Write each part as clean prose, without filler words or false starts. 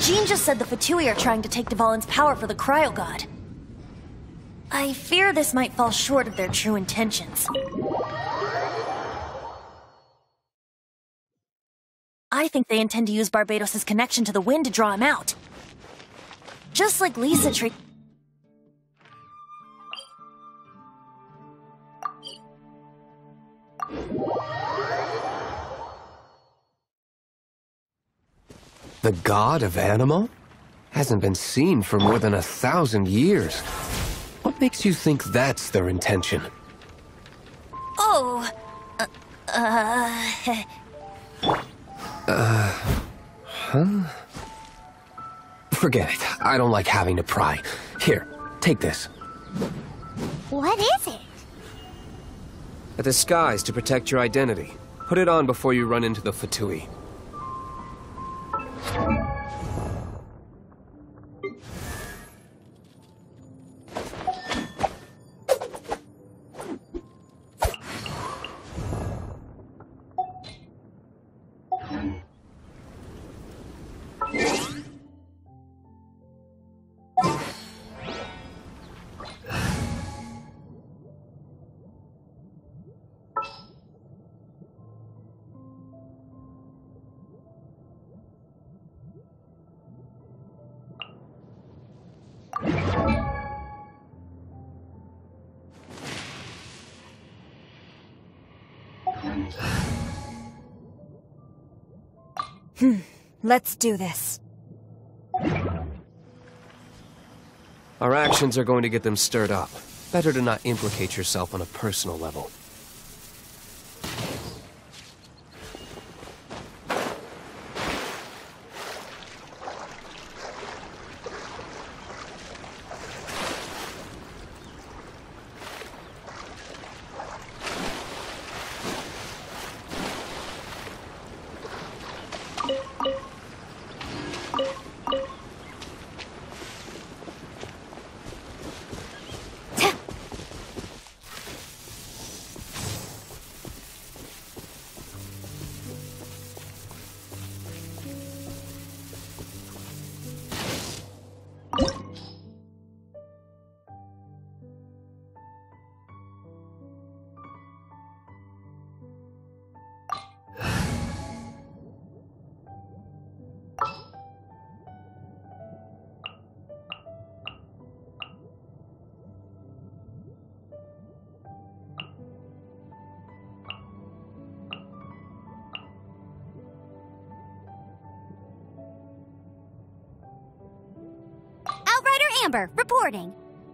Jean just said the Fatui are trying to take Dvalin's power for the Cryo God. I fear this might fall short of their true intentions. I think they intend to use Barbatos' connection to the wind to draw him out. Just like Lisa tricked... The god of Anemo? Hasn't been seen for more than 1,000 years. What makes you think that's their intention? Oh... Forget it. I don't like having to pry. Here, take this. What is it? A disguise to protect your identity. Put it on before you run into the Fatui. Let's do this. Our actions are going to get them stirred up. Better to not implicate yourself on a personal level. Amber, reporting.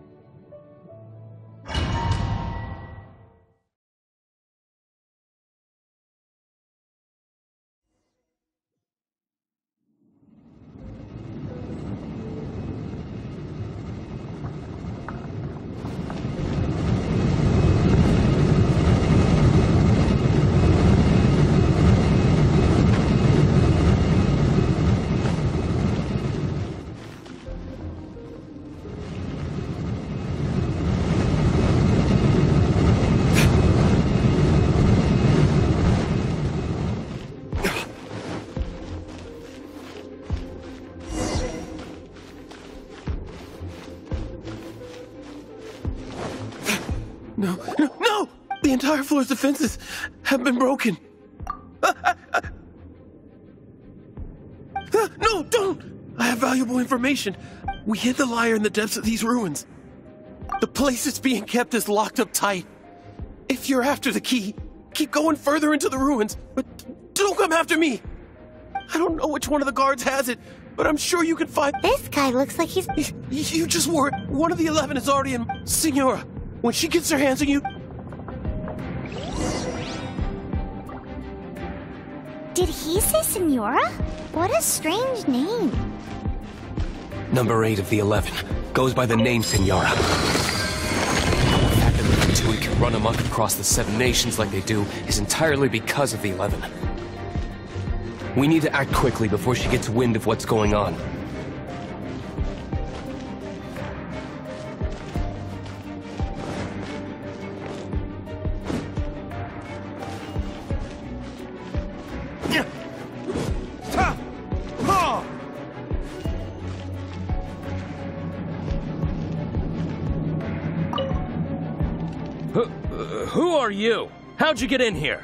No! The entire floor's defenses have been broken. No, don't! I have valuable information. We hid the lyre in the depths of these ruins. The place it's being kept is locked up tight. If you're after the key, keep going further into the ruins, but don't come after me. I don't know which one of the guards has it, but I'm sure you can find... This guy looks like he's... You just wore it. One of the 11 is already in... Signora, when she gets her hands on you... Did he say Signora? What a strange name. Number 8 of the 11 goes by the name Signora. The fact that the Fatui can run amok across the 7 nations like they do is entirely because of the 11. We need to act quickly before she gets wind of what's going on. Who are you? How'd you get in here?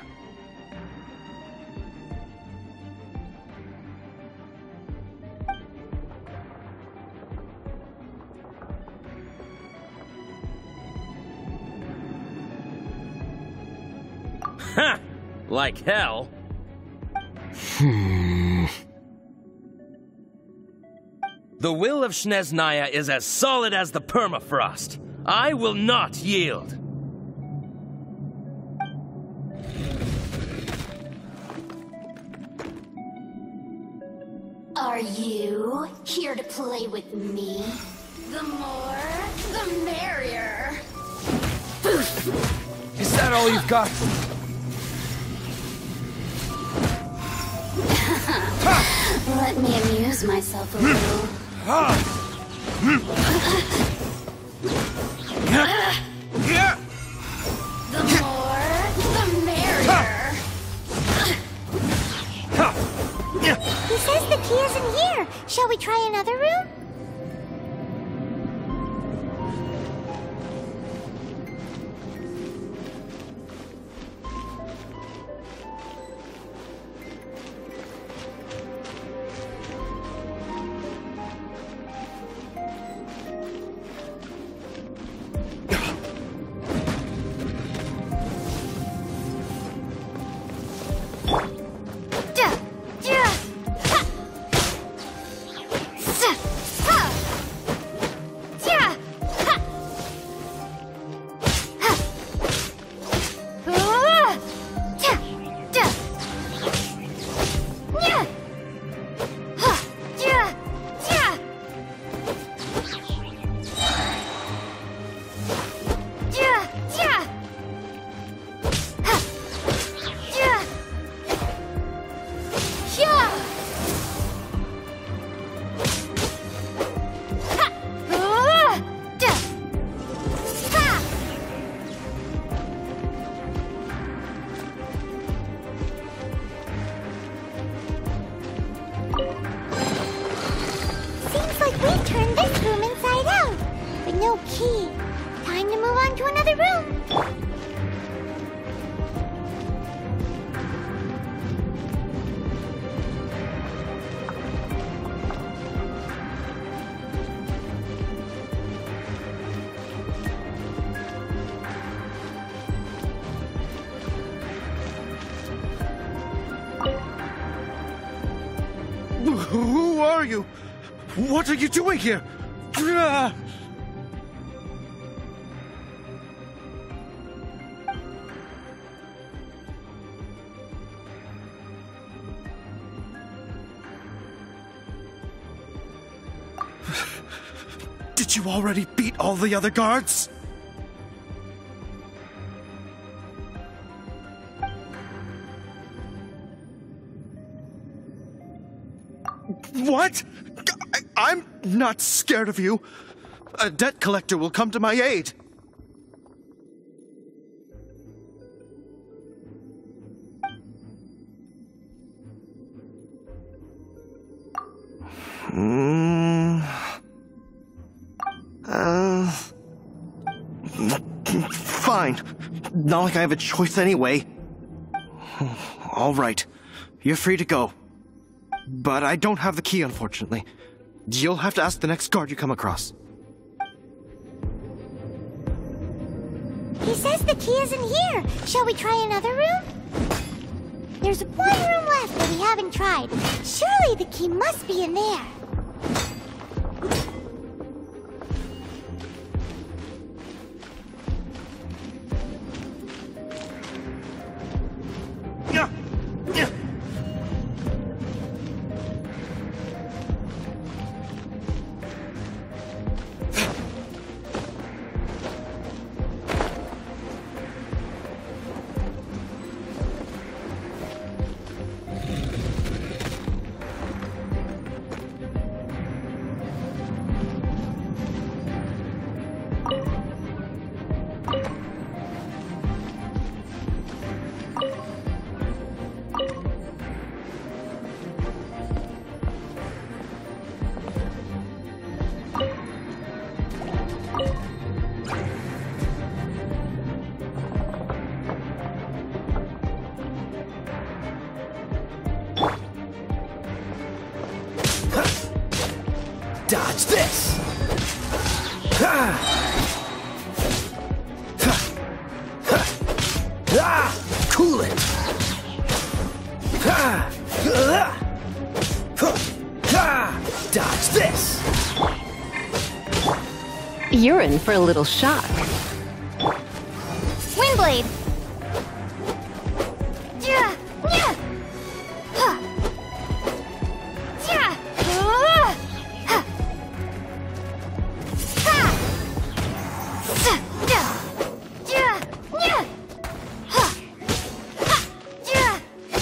Ha! Like hell. The will of Snezhnaya is as solid as the permafrost. I will not yield. Are you here to play with me? The more, the merrier. Is that all you've got? Let me amuse myself a little. The more, the merrier. He says the key isn't here. Shall we try another room? Key. Time to move on to another room. Who are you? What are you doing here? Did you already beat all the other guards? What? I'm not scared of you. A debt collector will come to my aid. Fine. Not like I have a choice anyway. All right. You're free to go. But I don't have the key, unfortunately. You'll have to ask the next guard you come across. He says the key isn't here. Shall we try another room? There's one room left that we haven't tried. Surely the key must be in there. this! Cool it! Dodge this! You're in for a little shock. Windblade! Yeah! Yeah! Huh. Yeah! Huh. Ha. Yeah! Yeah! Yeah! Huh. Ha. Yeah!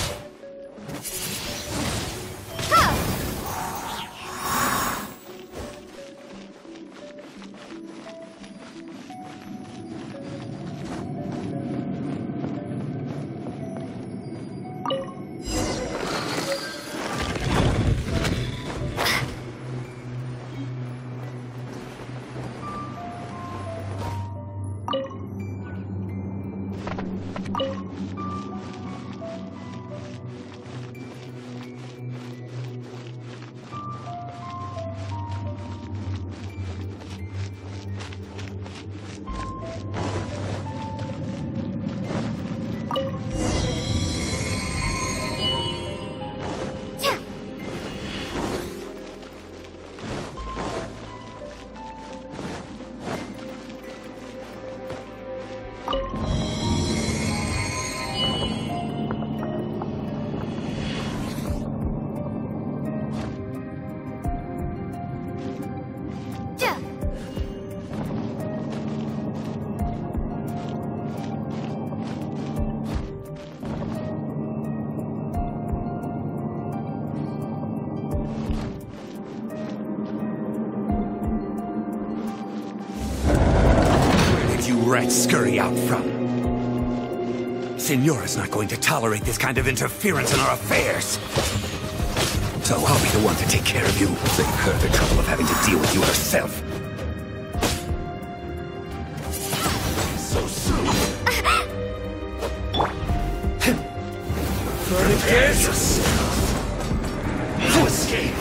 Huh. Rats scurry out from. Signora's not going to tolerate this kind of interference in our affairs. So I'll be the one to take care of you. Save her the trouble of having to deal with you herself. So soon. Vertigus! No escape!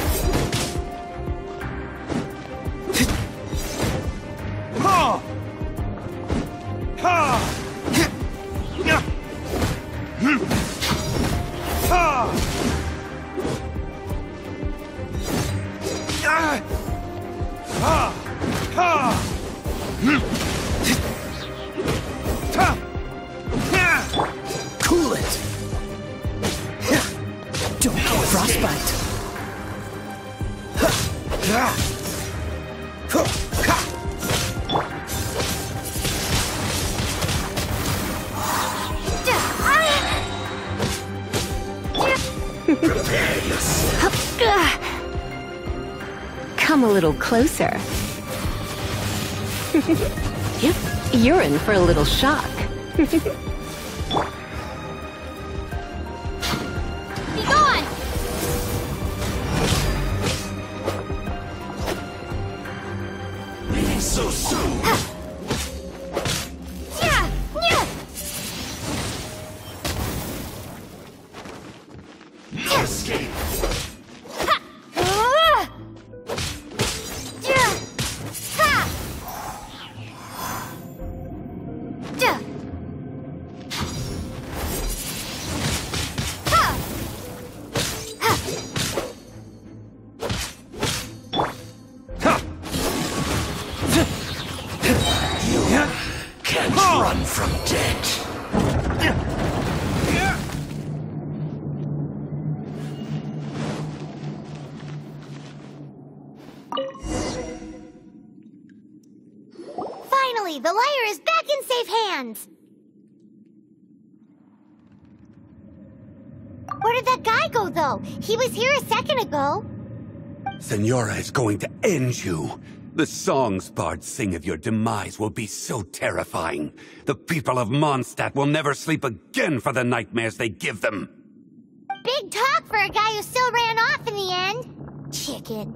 Cool it! Don't get frostbite! Prepare yourself. Come a little closer. Yep, you're in for a little shock. Be gone! Leaving so soon. Yeah! Yeah! No escape. Ha! Yeah! Ha! Yeah! Ha! Ha! You can't run from death. Finally, the lyre is back in safe hands! Where did that guy go, though? He was here a second ago. Signora is going to end you. The songs bards sing of your demise will be so terrifying. The people of Mondstadt will never sleep again for the nightmares they give them. Big talk for a guy who still ran off in the end. Chicken.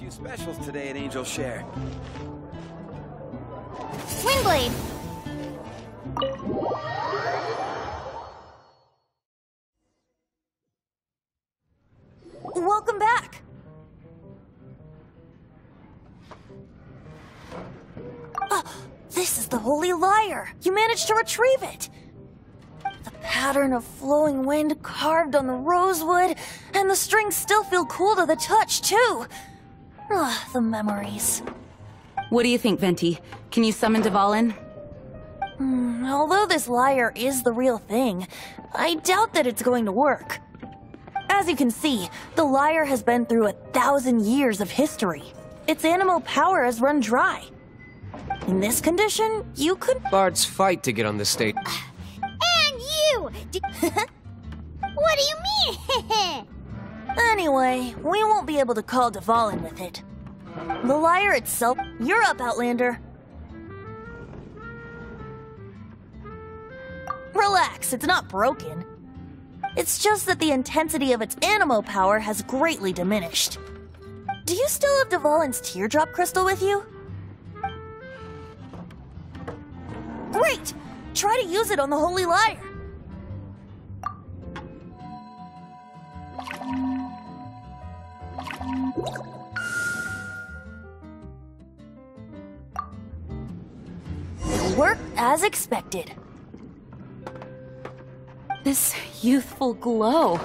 few specials today at Angel Share. Windblade! Welcome back! This is the Holy Lyre! You managed to retrieve it! The pattern of flowing wind carved on the rosewood, and the strings still feel cool to the touch, too! The memories. What do you think, Venti? Can you summon Dvalin? Although this lyre is the real thing, I doubt that it's going to work. As you can see, the lyre has been through 1,000 years of history. Its anemo power has run dry. In this condition, you could... Bards fight to get on the stage. And you! What do you mean? Anyway, we won't be able to call Dvalin with it. The lyre itself... You're up, Outlander. Relax, it's not broken. It's just that the intensity of its anemo power has greatly diminished. Do you still have Dvalin's teardrop crystal with you? Great! Try to use it on the Holy Lyre. It'll work as expected. This youthful glow.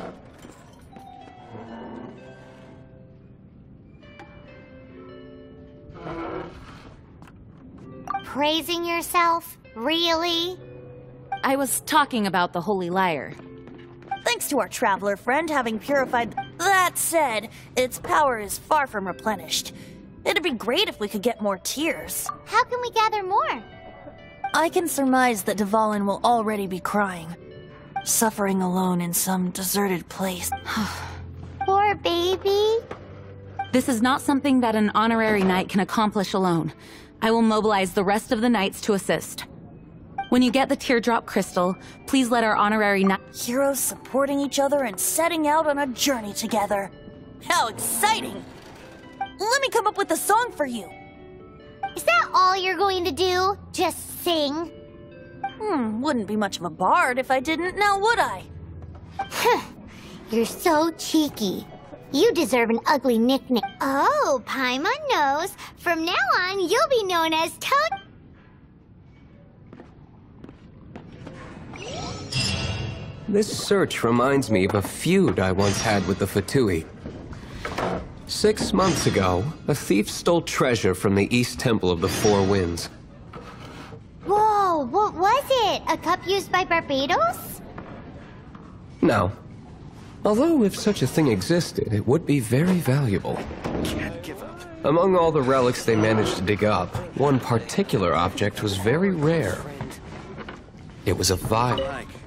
Praising yourself? Really? I was talking about the Holy Lyre. Thanks to our traveler friend having purified... That said, its power is far from replenished. It'd be great if we could get more tears. How can we gather more? I can surmise that Dvalin will already be crying. Suffering alone in some deserted place. Poor baby. This is not something that an honorary knight can accomplish alone. I will mobilize the rest of the knights to assist. When you get the teardrop crystal, please let our honorary knight... Heroes supporting each other and setting out on a journey together. How exciting! Let me come up with a song for you. Is that all you're going to do? Just sing? Wouldn't be much of a bard if I didn't, now would I? You're so cheeky. You deserve an ugly nickname. Oh, Paimon knows. From now on, you'll be known as Toad. This search reminds me of a feud I once had with the Fatui. 6 months ago, a thief stole treasure from the East Temple of the Four Winds. Whoa, what was it? A cup used by Barbados? No. Although if such a thing existed, it would be very valuable. Can't give up. Among all the relics they managed to dig up, one particular object was very rare. It was a vial.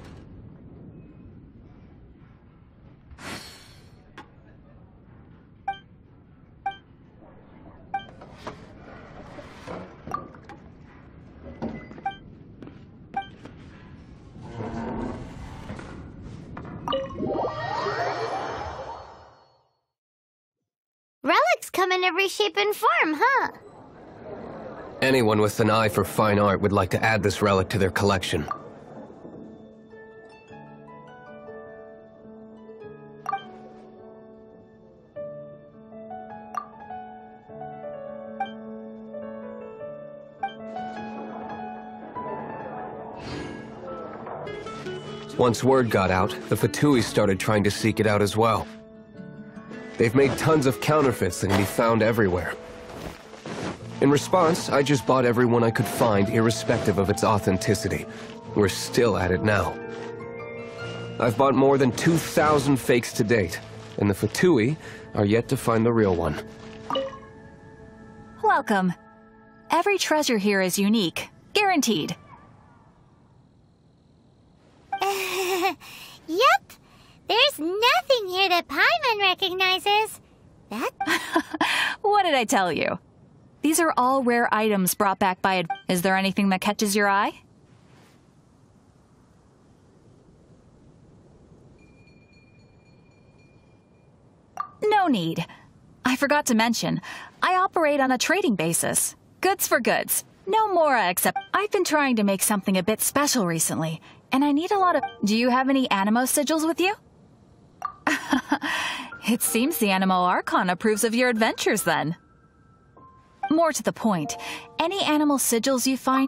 Relics come in every shape and form, huh? Anyone with an eye for fine art would like to add this relic to their collection. Once word got out, the Fatui started trying to seek it out as well. They've made tons of counterfeits that can be found everywhere. In response, I just bought every one I could find, irrespective of its authenticity. We're still at it now. I've bought more than 2,000 fakes to date, and the Fatui are yet to find the real one. Welcome. Every treasure here is unique. Guaranteed. Yep. There's nothing here that Paimon recognizes. That... What did I tell you? These are all rare items brought back by... Is there anything that catches your eye? No need. I forgot to mention, I operate on a trading basis. Goods for goods. No more, except I've been trying to make something a bit special recently, and I need a lot of... Do you have any Animo sigils with you? It seems the Animo Archon approves of your adventures, then. More to the point, any animal sigils you find...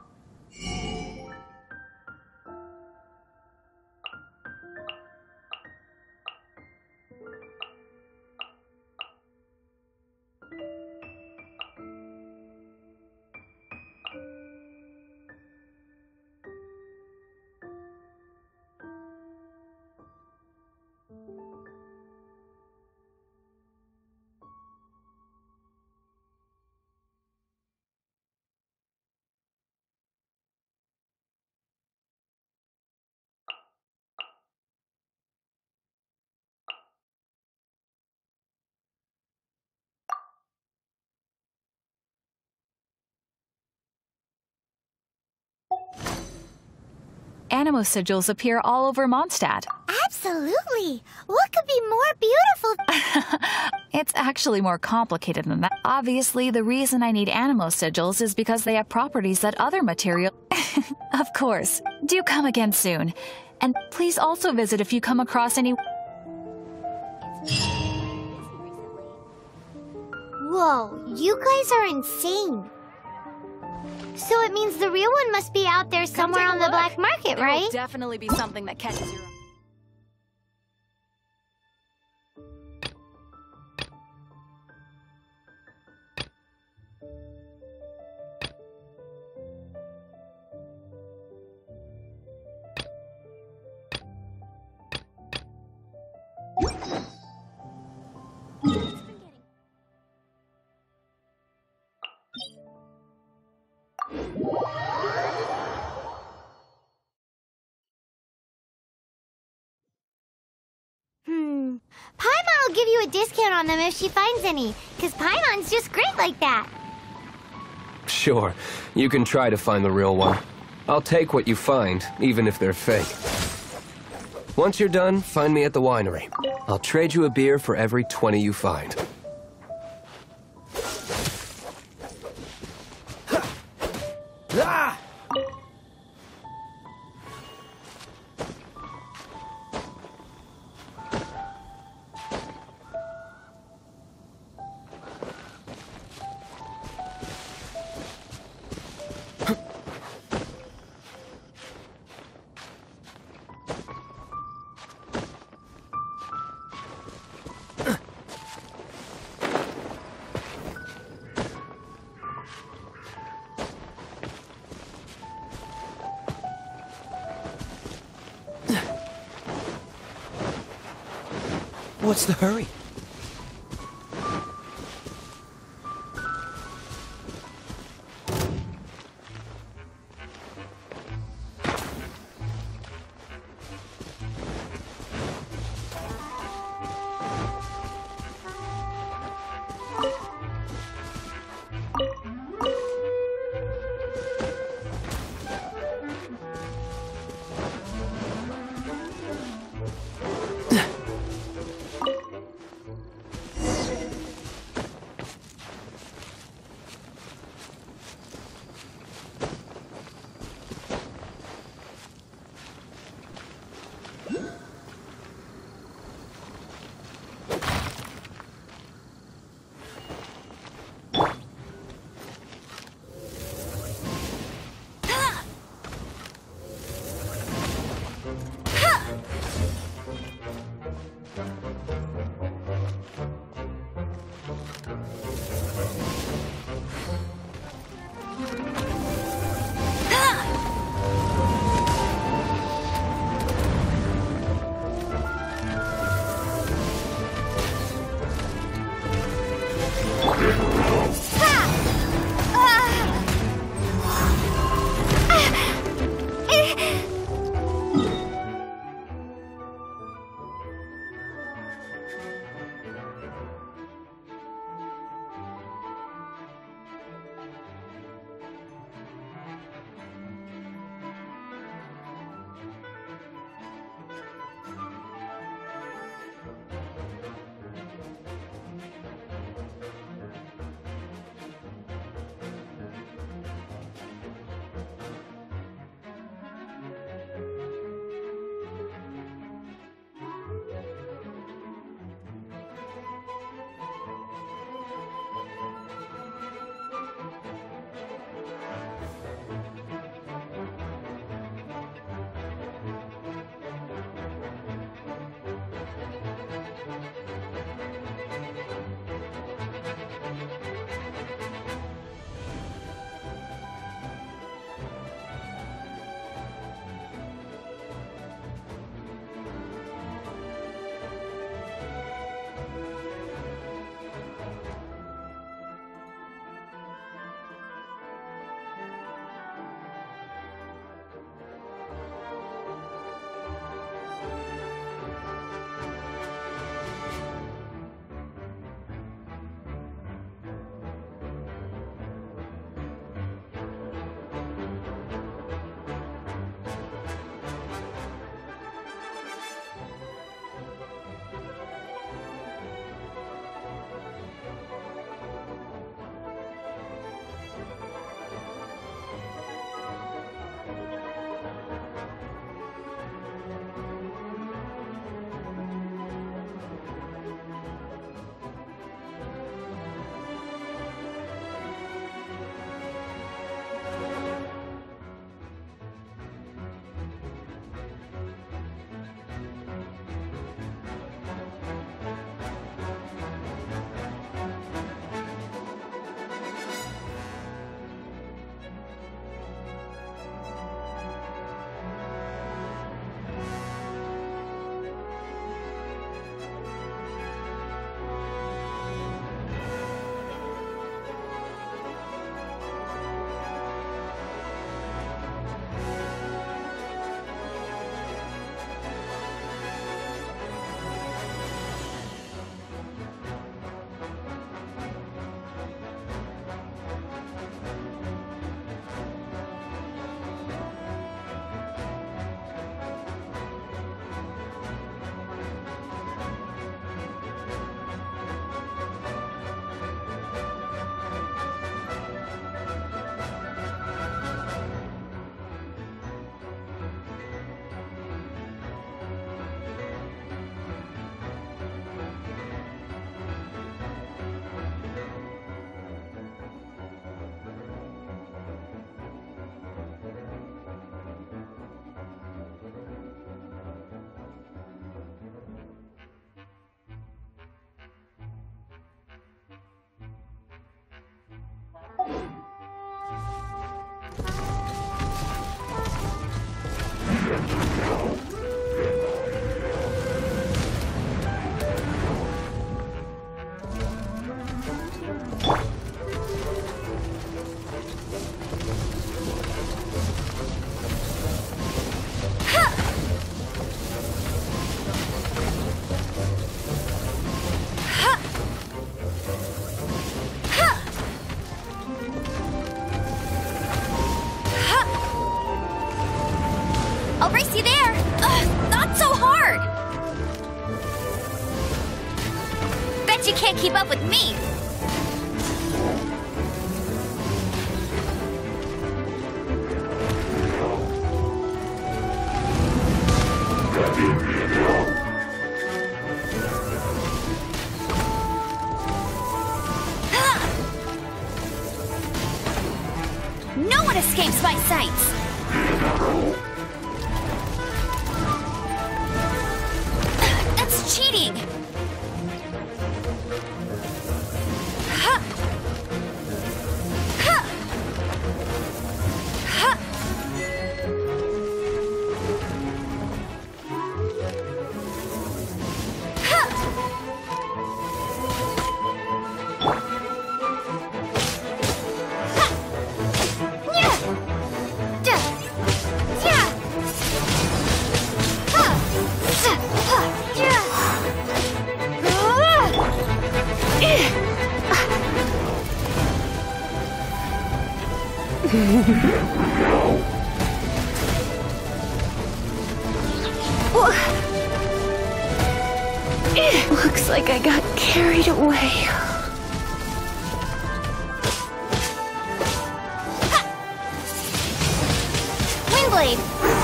Animo sigils appear all over Mondstadt. Absolutely! What could be more beautiful? It's actually more complicated than that. Obviously, the reason I need Animo sigils is because they have properties that other material... Of course. Do come again soon. And please also visit if you come across any... Whoa, you guys are insane. So it means the real one must be out there somewhere on the black market, right? It will definitely be something that catches your eye. Paimon will give you a discount on them if she finds any, because Paimon's just great like that. Sure, you can try to find the real one. I'll take what you find, even if they're fake. Once you're done, find me at the winery. I'll trade you a beer for every 20 you find. Ah! What's the hurry? Bet you can't keep up with me! No one escapes my sights! That's cheating! Ha! Ha! Ha! Looks like I got carried away. Windblade!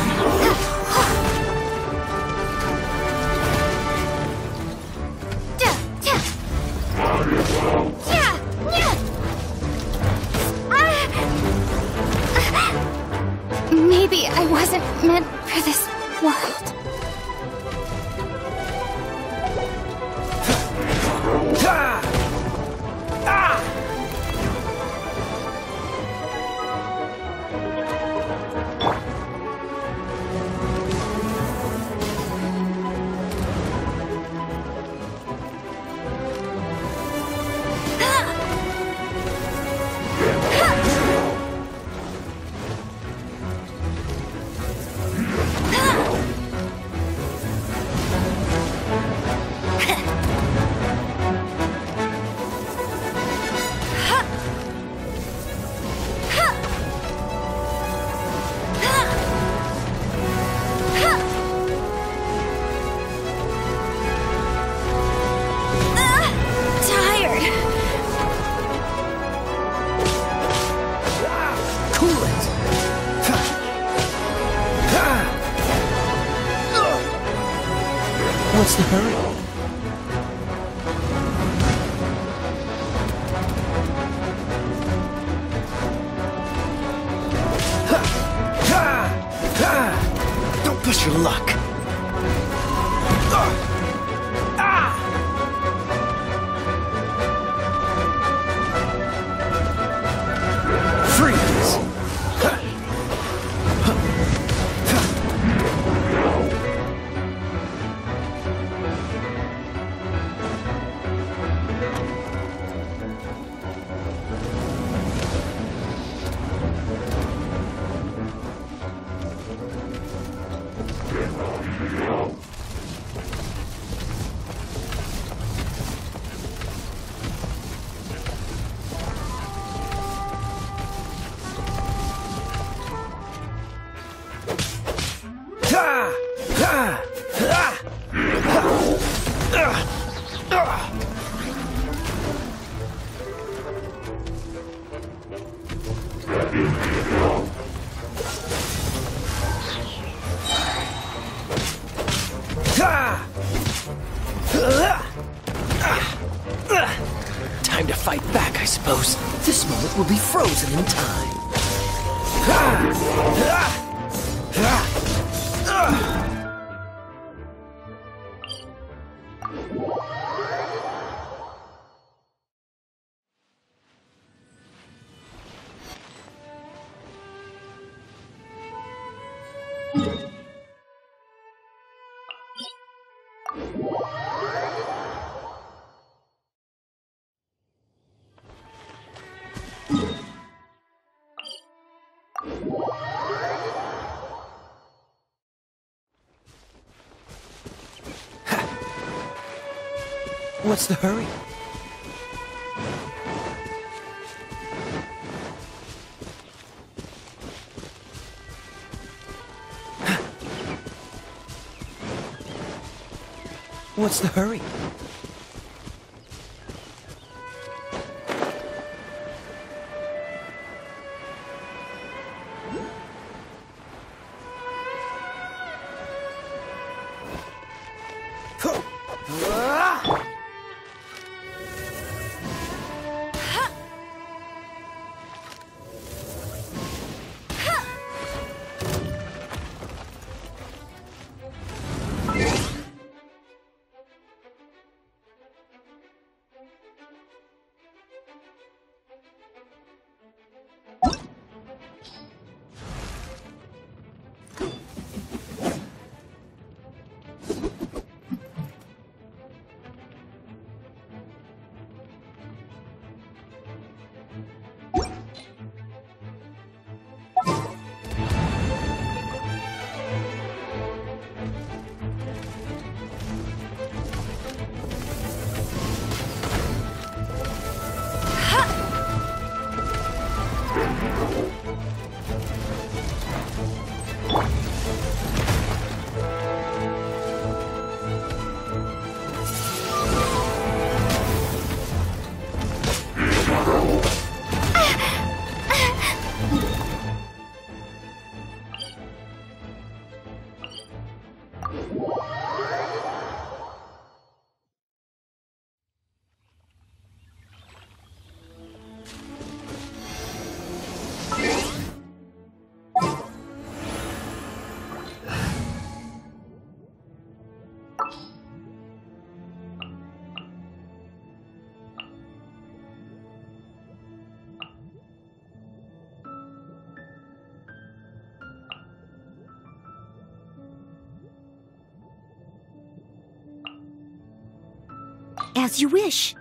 Maybe I wasn't meant for this world. What's the hurry? Don't push your luck. Freeze! Time to fight back, I suppose. This moment will be frozen in time. What's the hurry? What's the hurry? As you wish.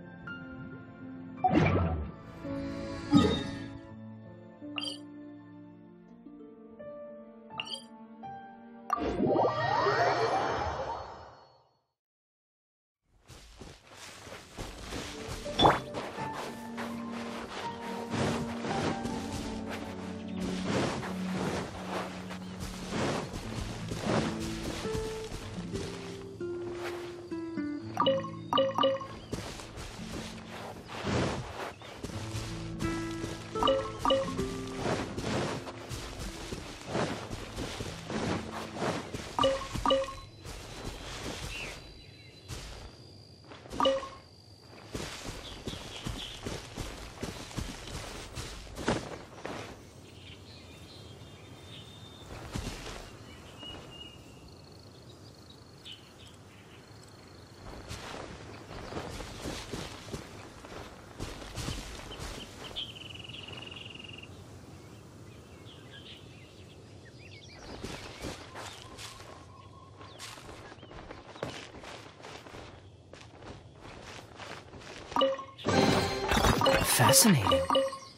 Fascinating.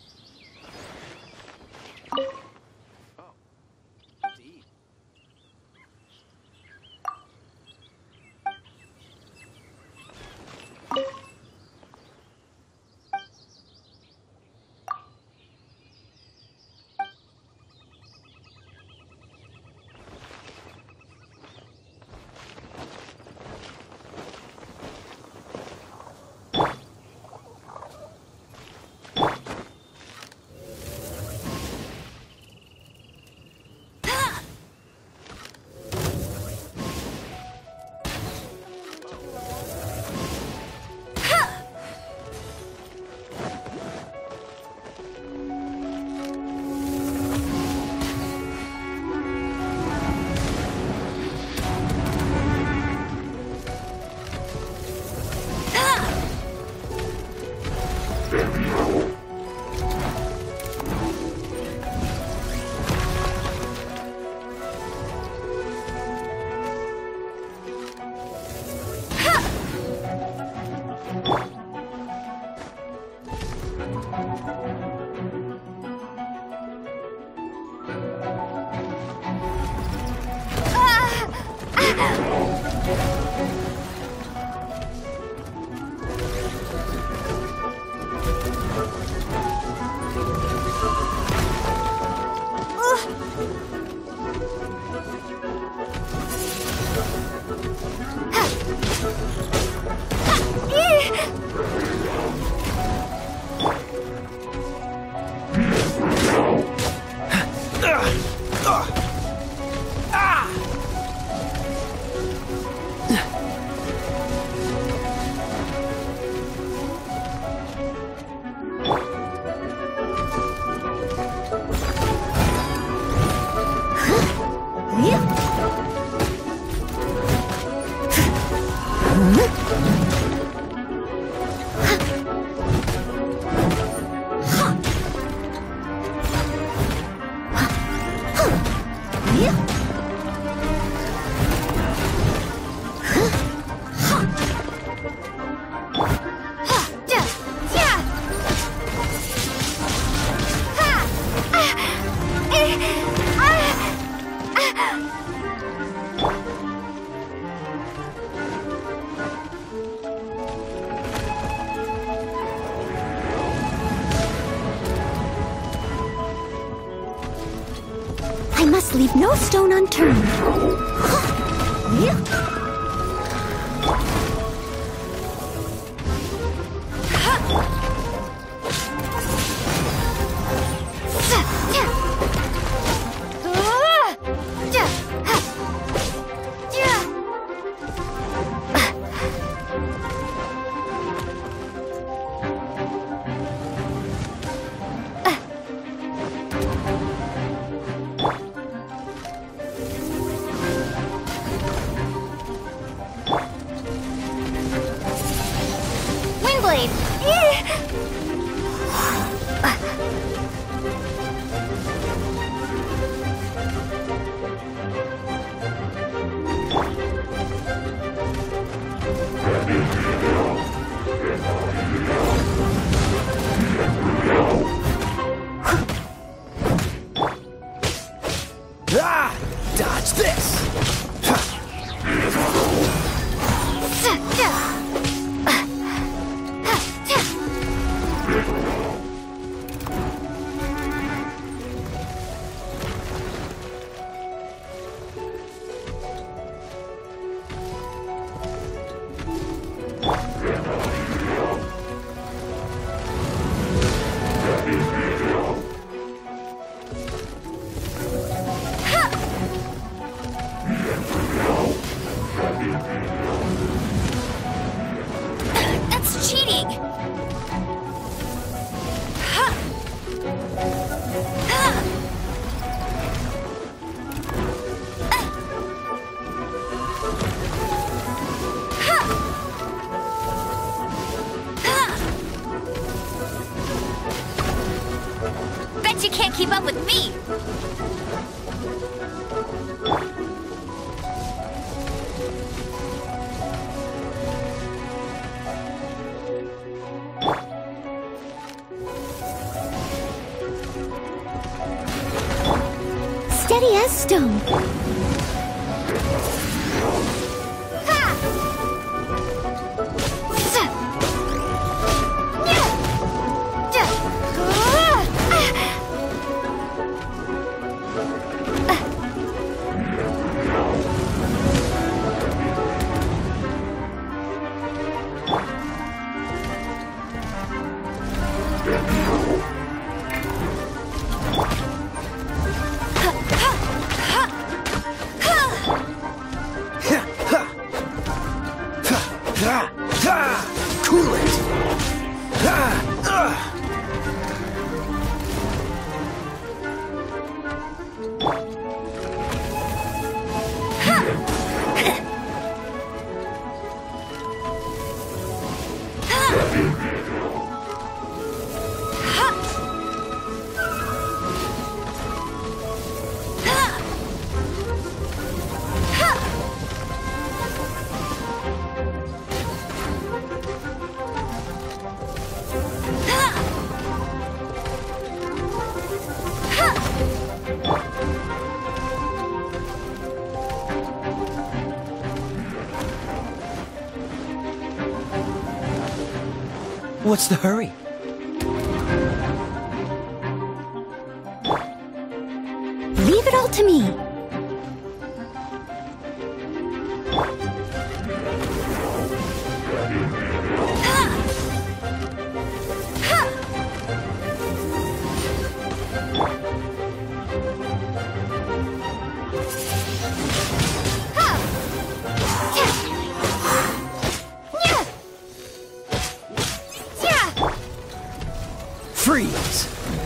I must leave no stone unturned. Windblade! can't keep up with me! Steady as stone. Cool it! What's the hurry? Leave it all to me. Freeze!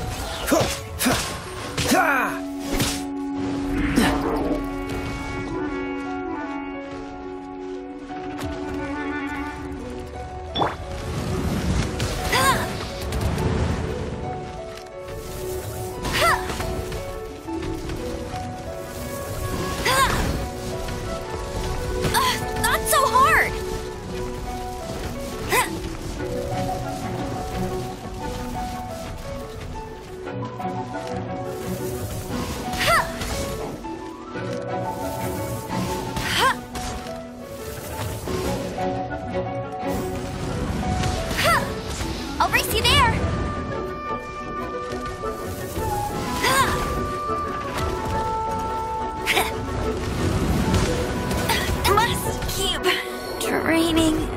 Not so hard! I'll race you there! Must keep training.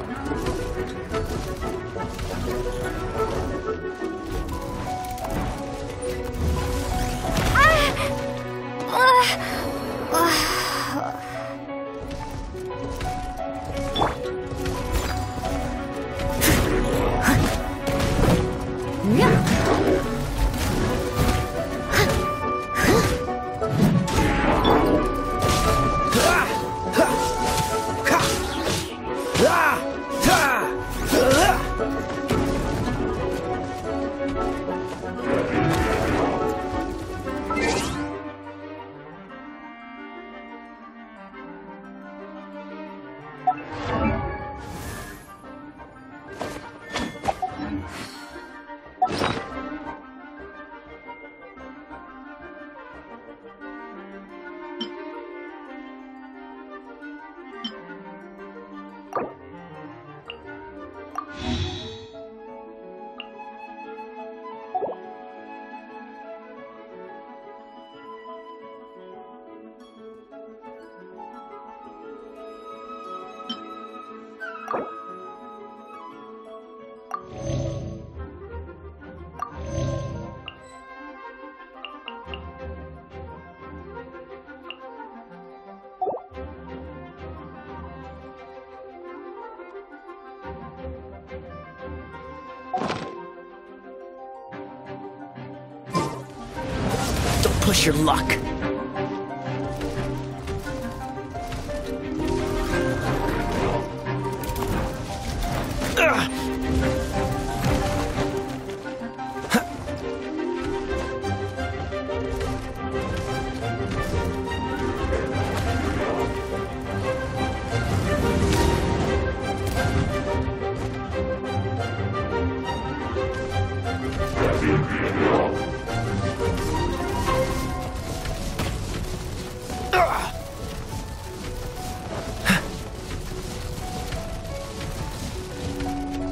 Don't push your luck.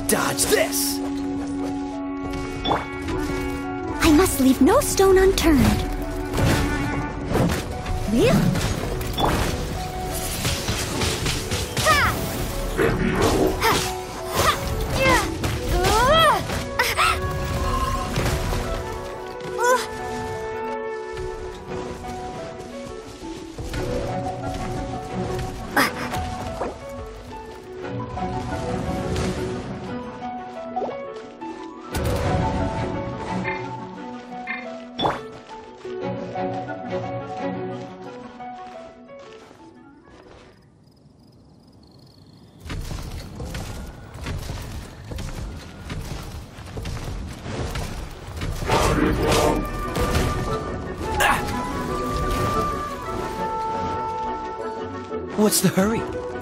Dodge this! I must leave no stone unturned. Yeah. What's the hurry?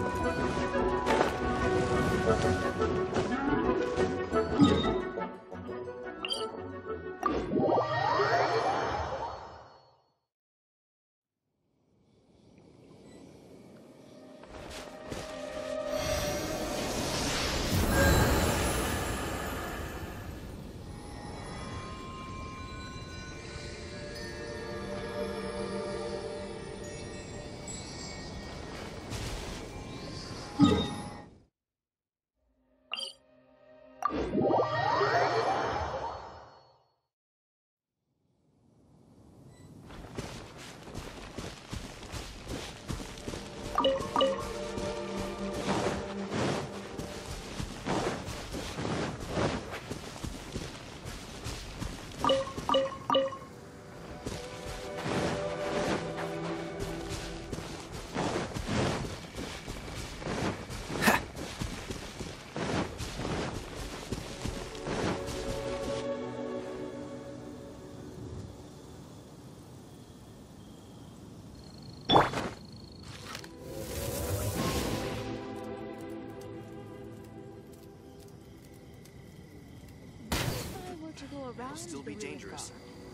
It'll still be dangerous.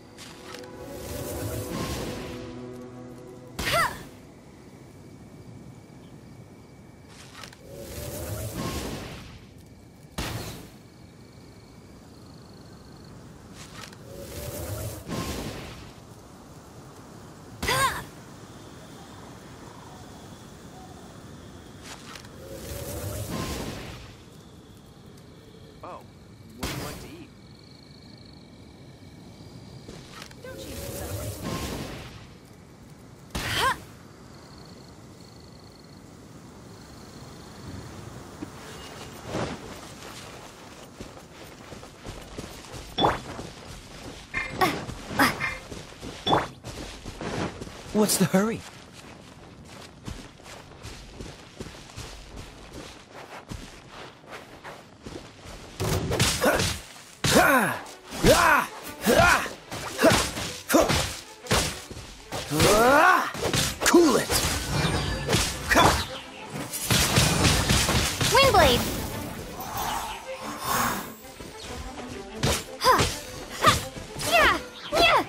Oh, what do you like to eat? What's the hurry? Cool it! Windblade! Yeah! Yeah!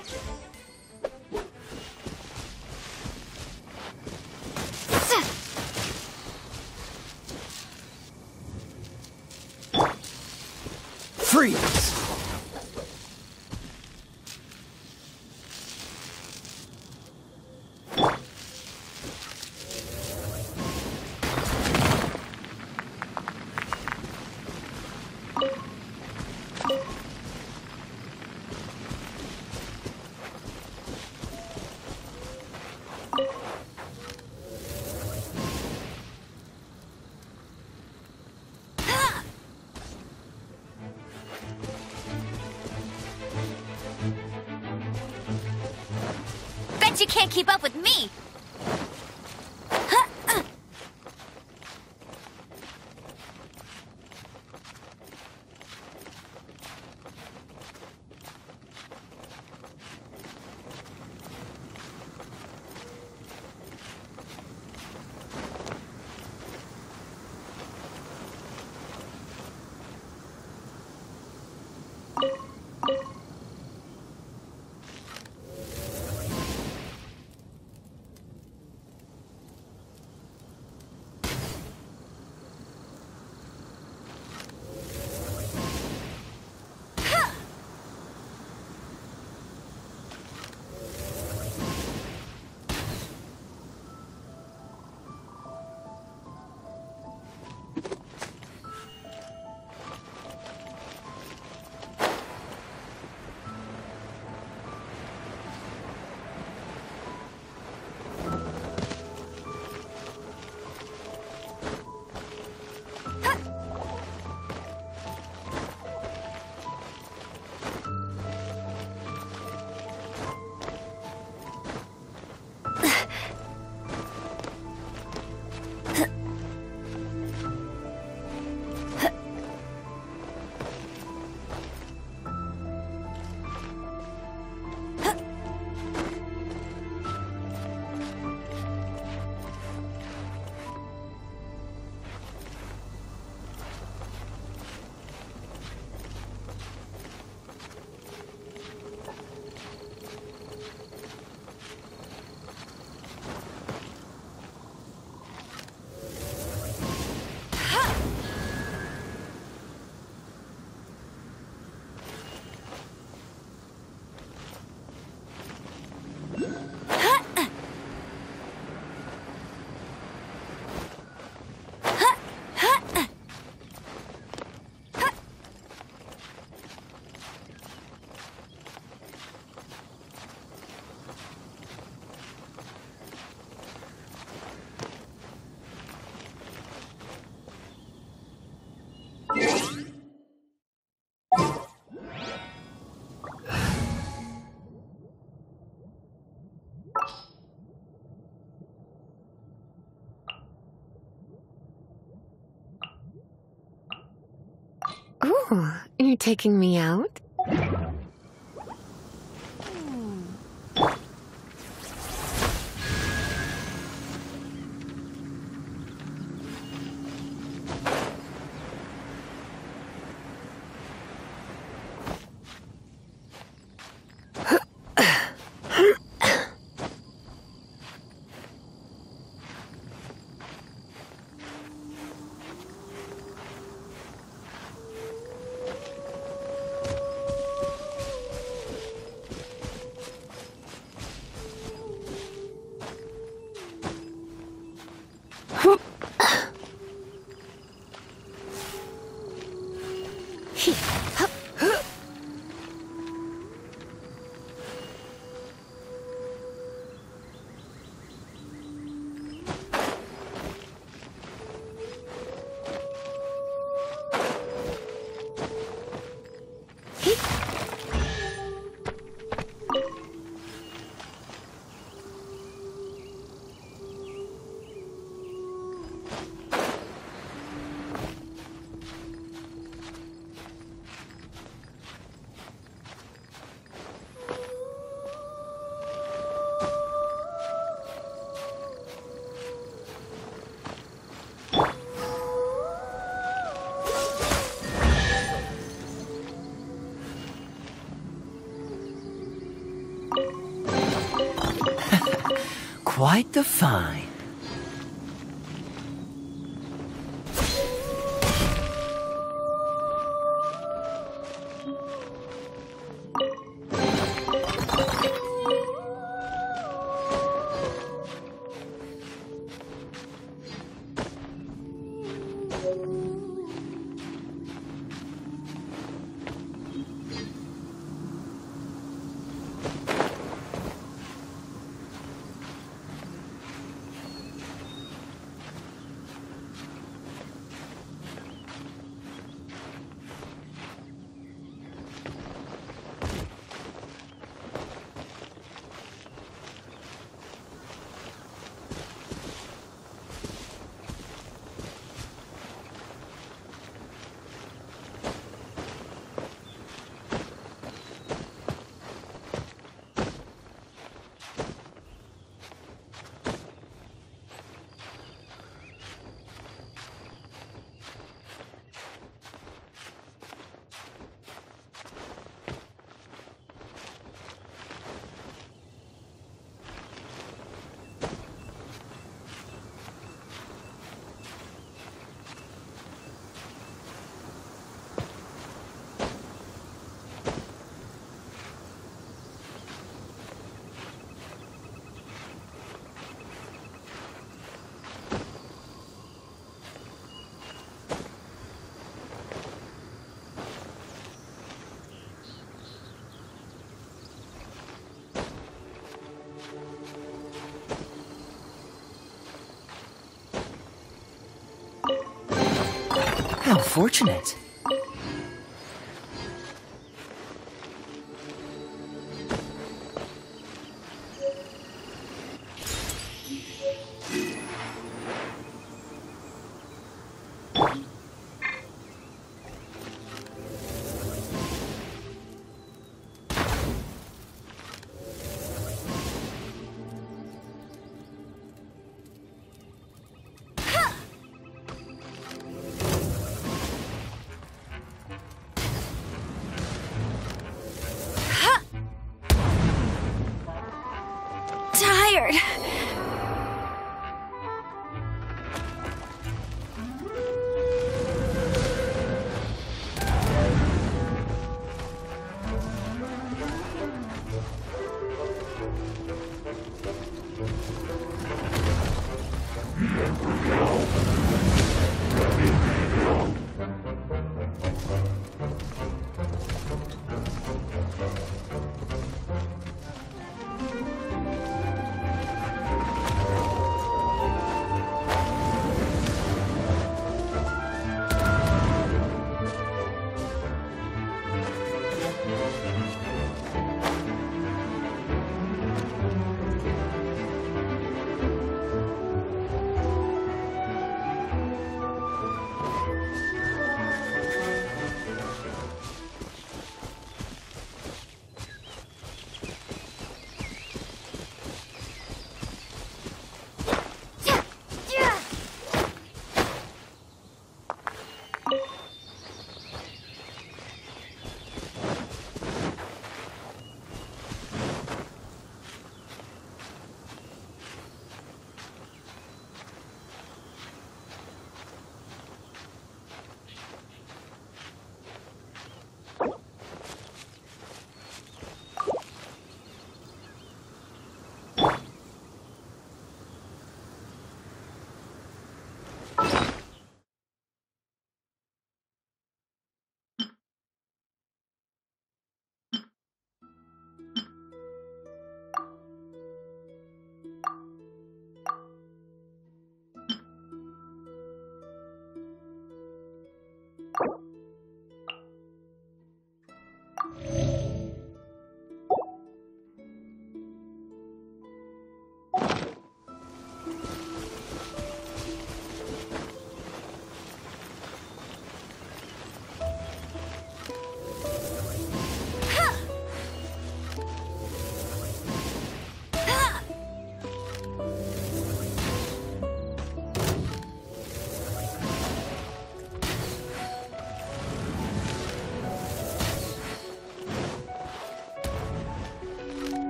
Freeze! Bet you can't keep up with me! Oh, you're taking me out? Quite the find. How fortunate.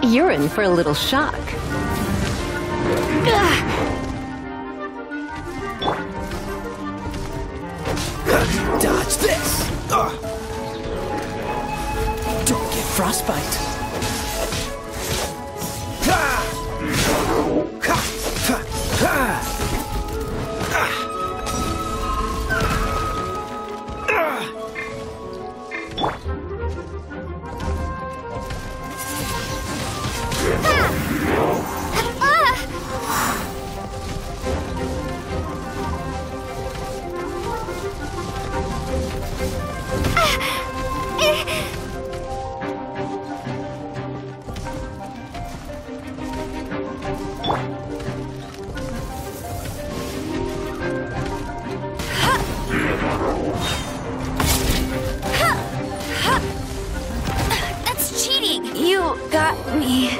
You're in for a little shock. Dodge this! Don't get frostbite. That's cheating! You got me.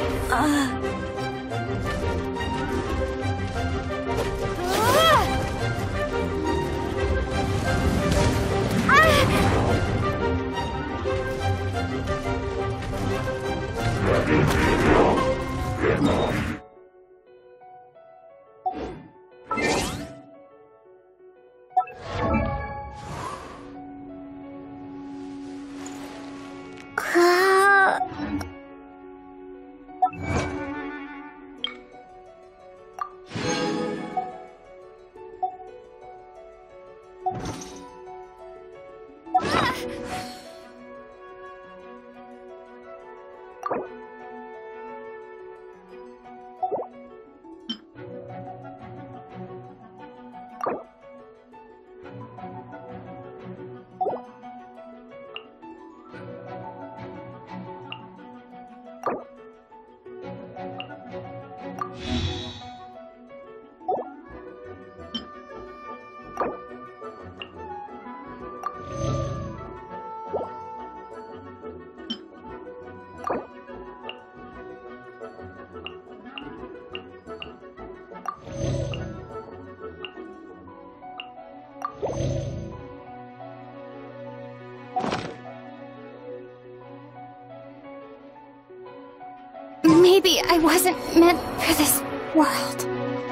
Maybe I wasn't meant for this world.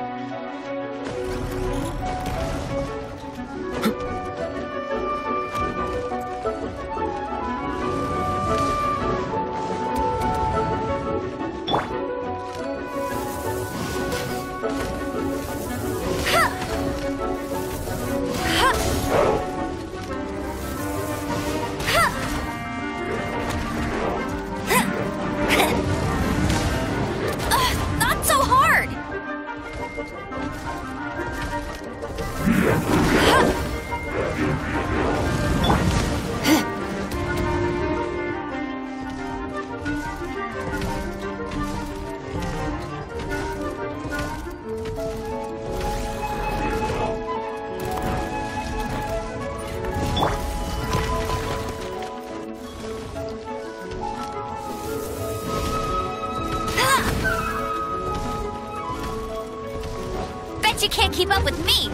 Not so hard! Bet you can't keep up with me!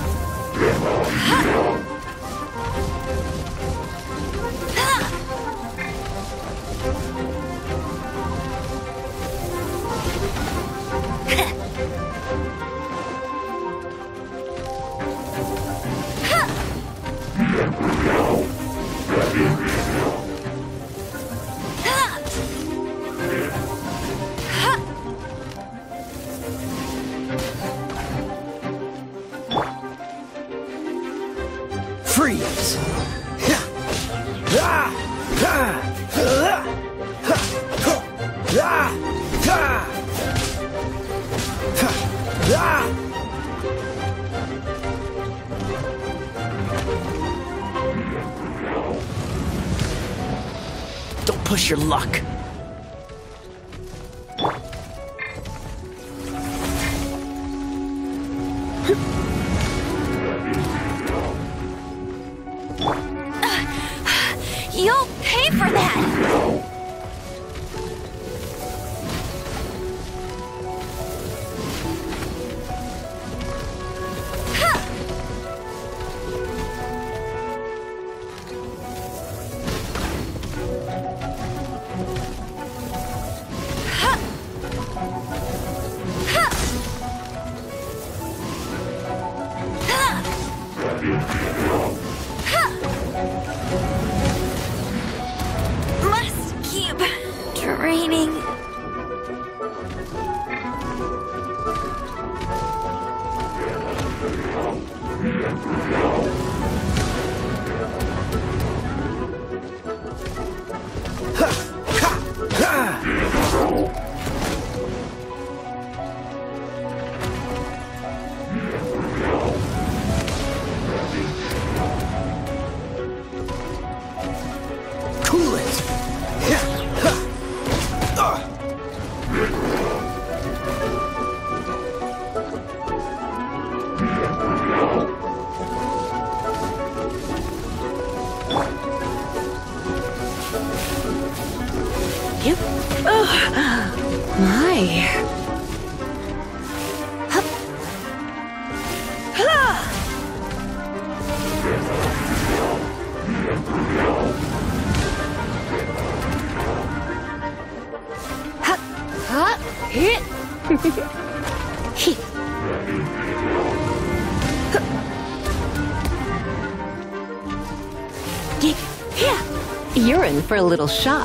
Freeze! Don't push your luck. You'll pay for that! Meaning... Cool it! Yep. Oh, my. You're in for a little shock.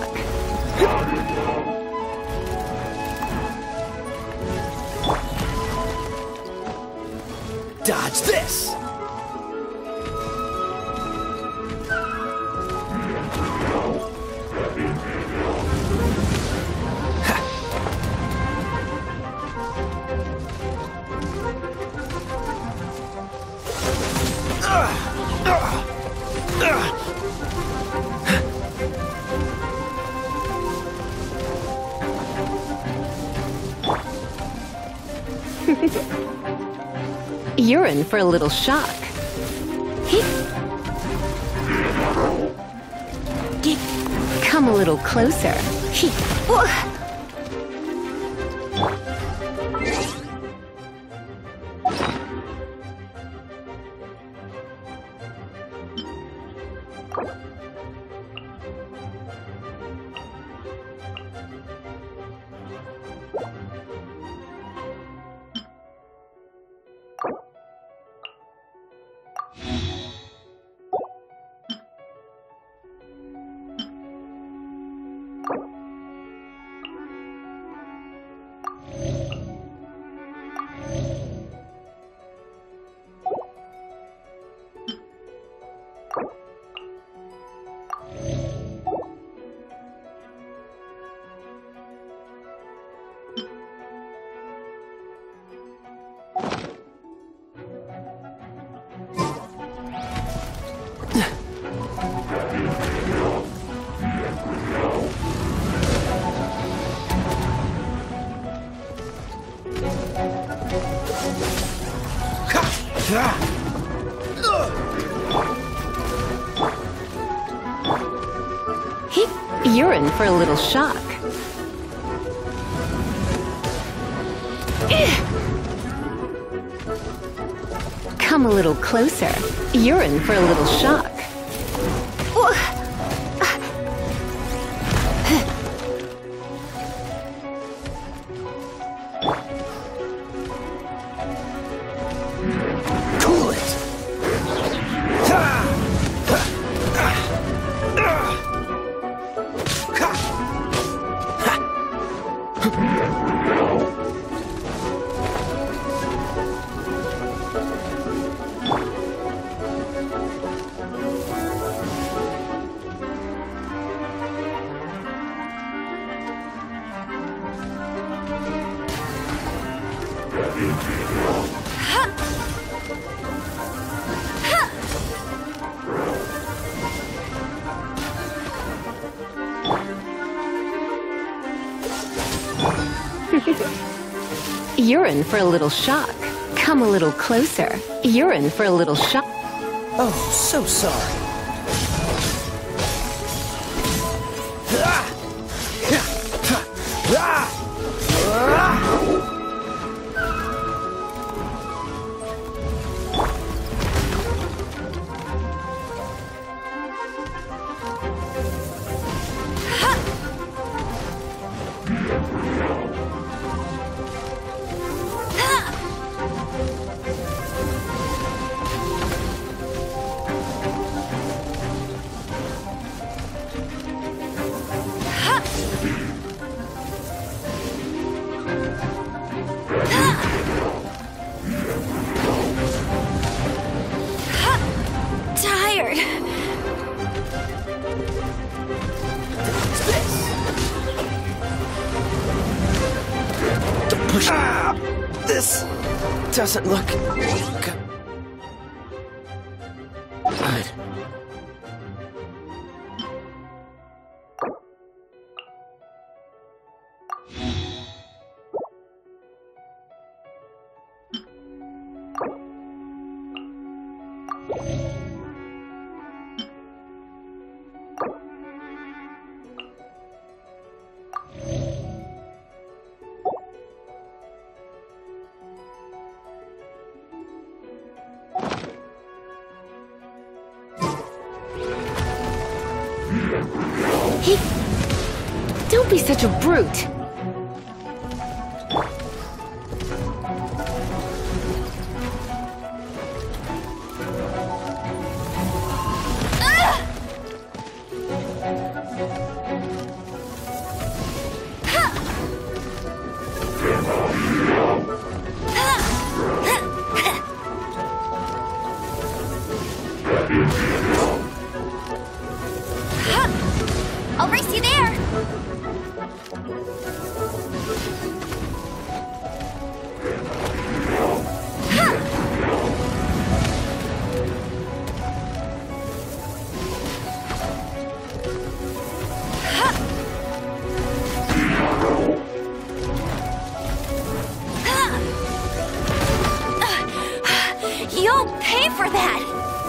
Dodge this! You're in for a little shock. Come a little closer. You're in for a little shock. Come a little closer. You're in for a little shock. Cool it! You're in for a little shock. Come a little closer. You're in for a little shock. Oh, so sorry. This doesn't look good. Hey, don't be such a brute. I'll race you there! You'll pay for that!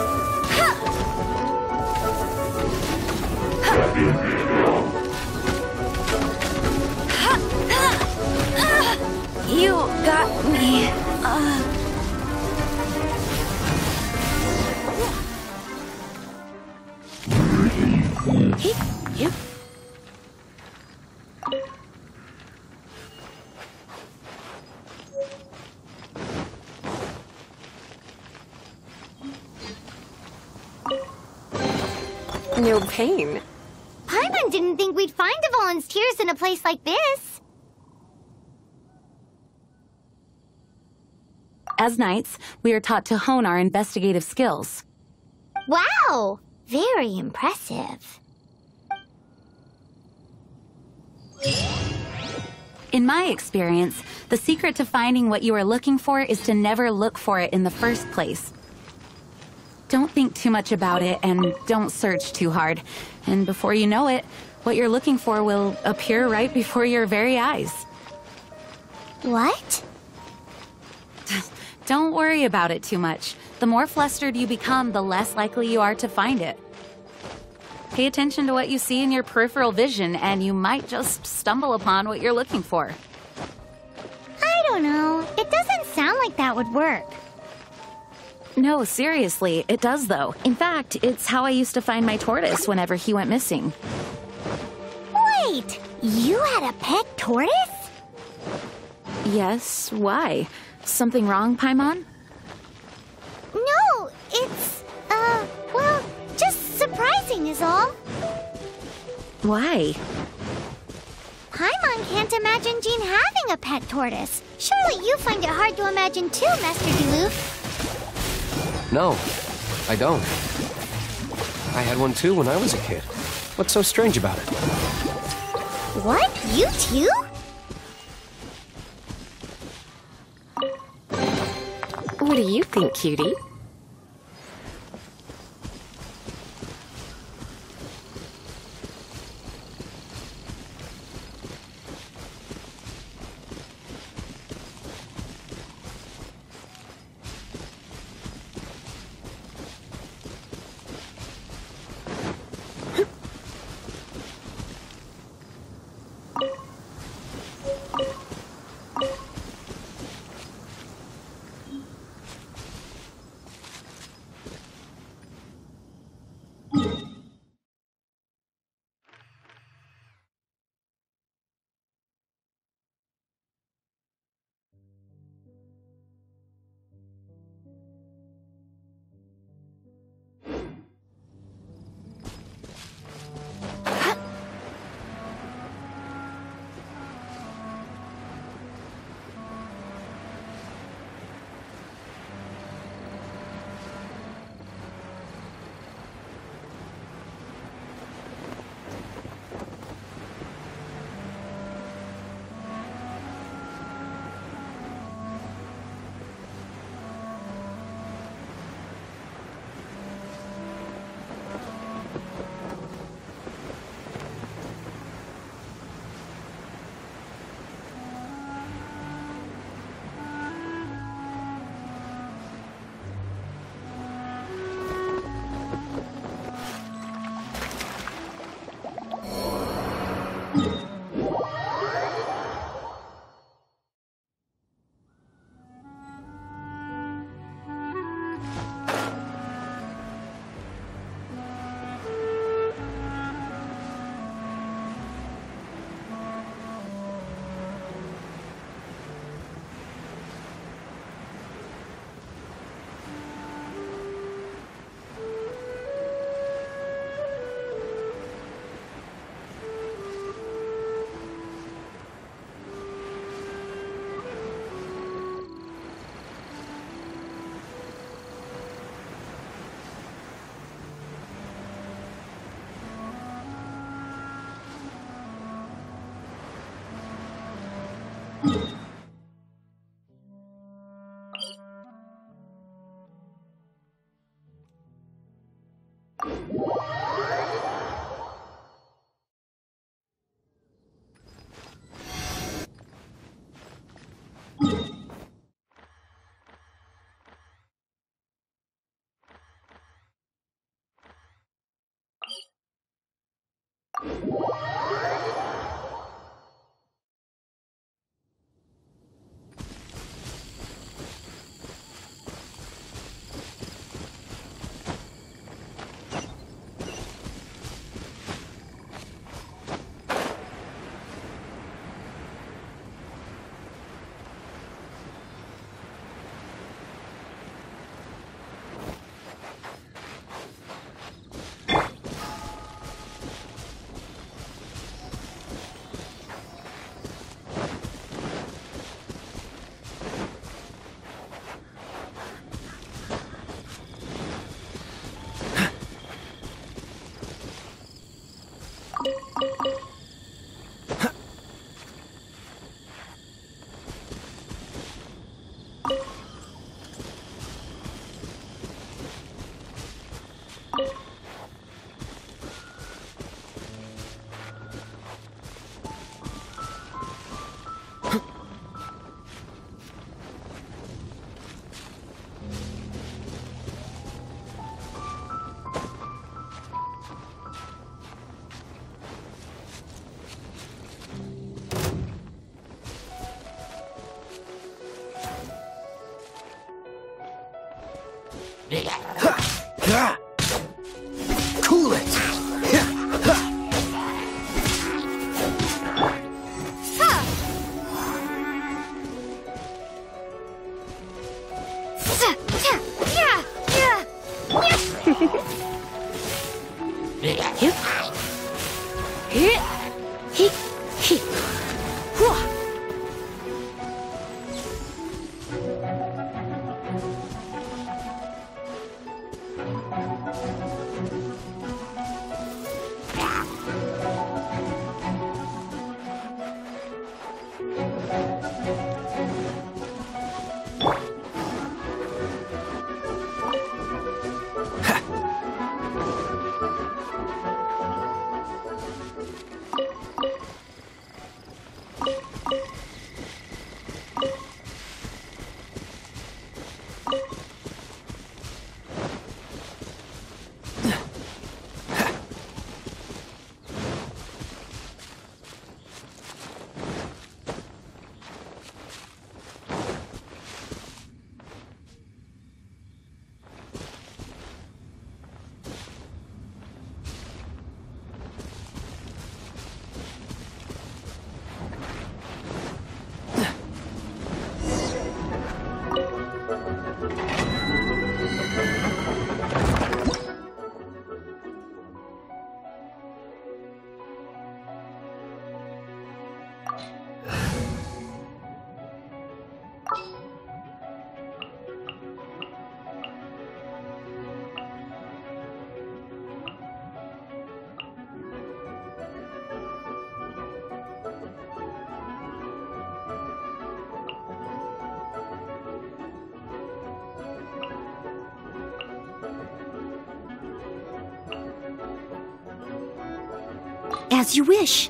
You got me. You. No pain. Paimon didn't think we'd find Dvalin's tears in a place like this. As knights, we are taught to hone our investigative skills. Wow! Very impressive. In my experience, the secret to finding what you are looking for is to never look for it in the first place. Don't think too much about it and don't search too hard. And before you know it, what you're looking for will appear right before your very eyes. What? Don't worry about it too much. The more flustered you become, the less likely you are to find it. Pay attention to what you see in your peripheral vision, and you might just stumble upon what you're looking for. I don't know. It doesn't sound like that would work. No, seriously, it does though. In fact, it's how I used to find my tortoise whenever he went missing. Wait! You had a pet tortoise? Yes, why? Something wrong, Paimon? No, it's, well, just surprising is all. Why? Paimon can't imagine Jean having a pet tortoise. Surely you find it hard to imagine too, Master Diluc. No, I don't. I had one too when I was a kid. What's so strange about it? What? You too? What do you think, cutie? Cool it! As you wish.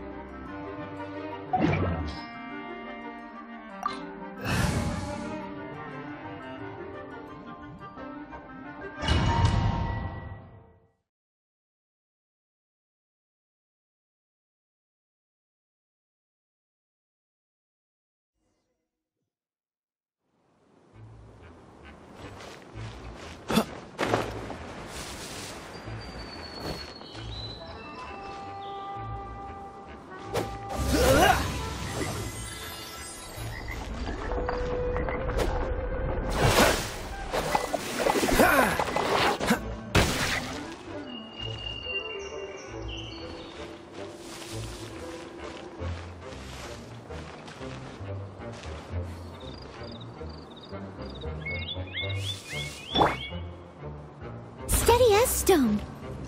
Steady as stone.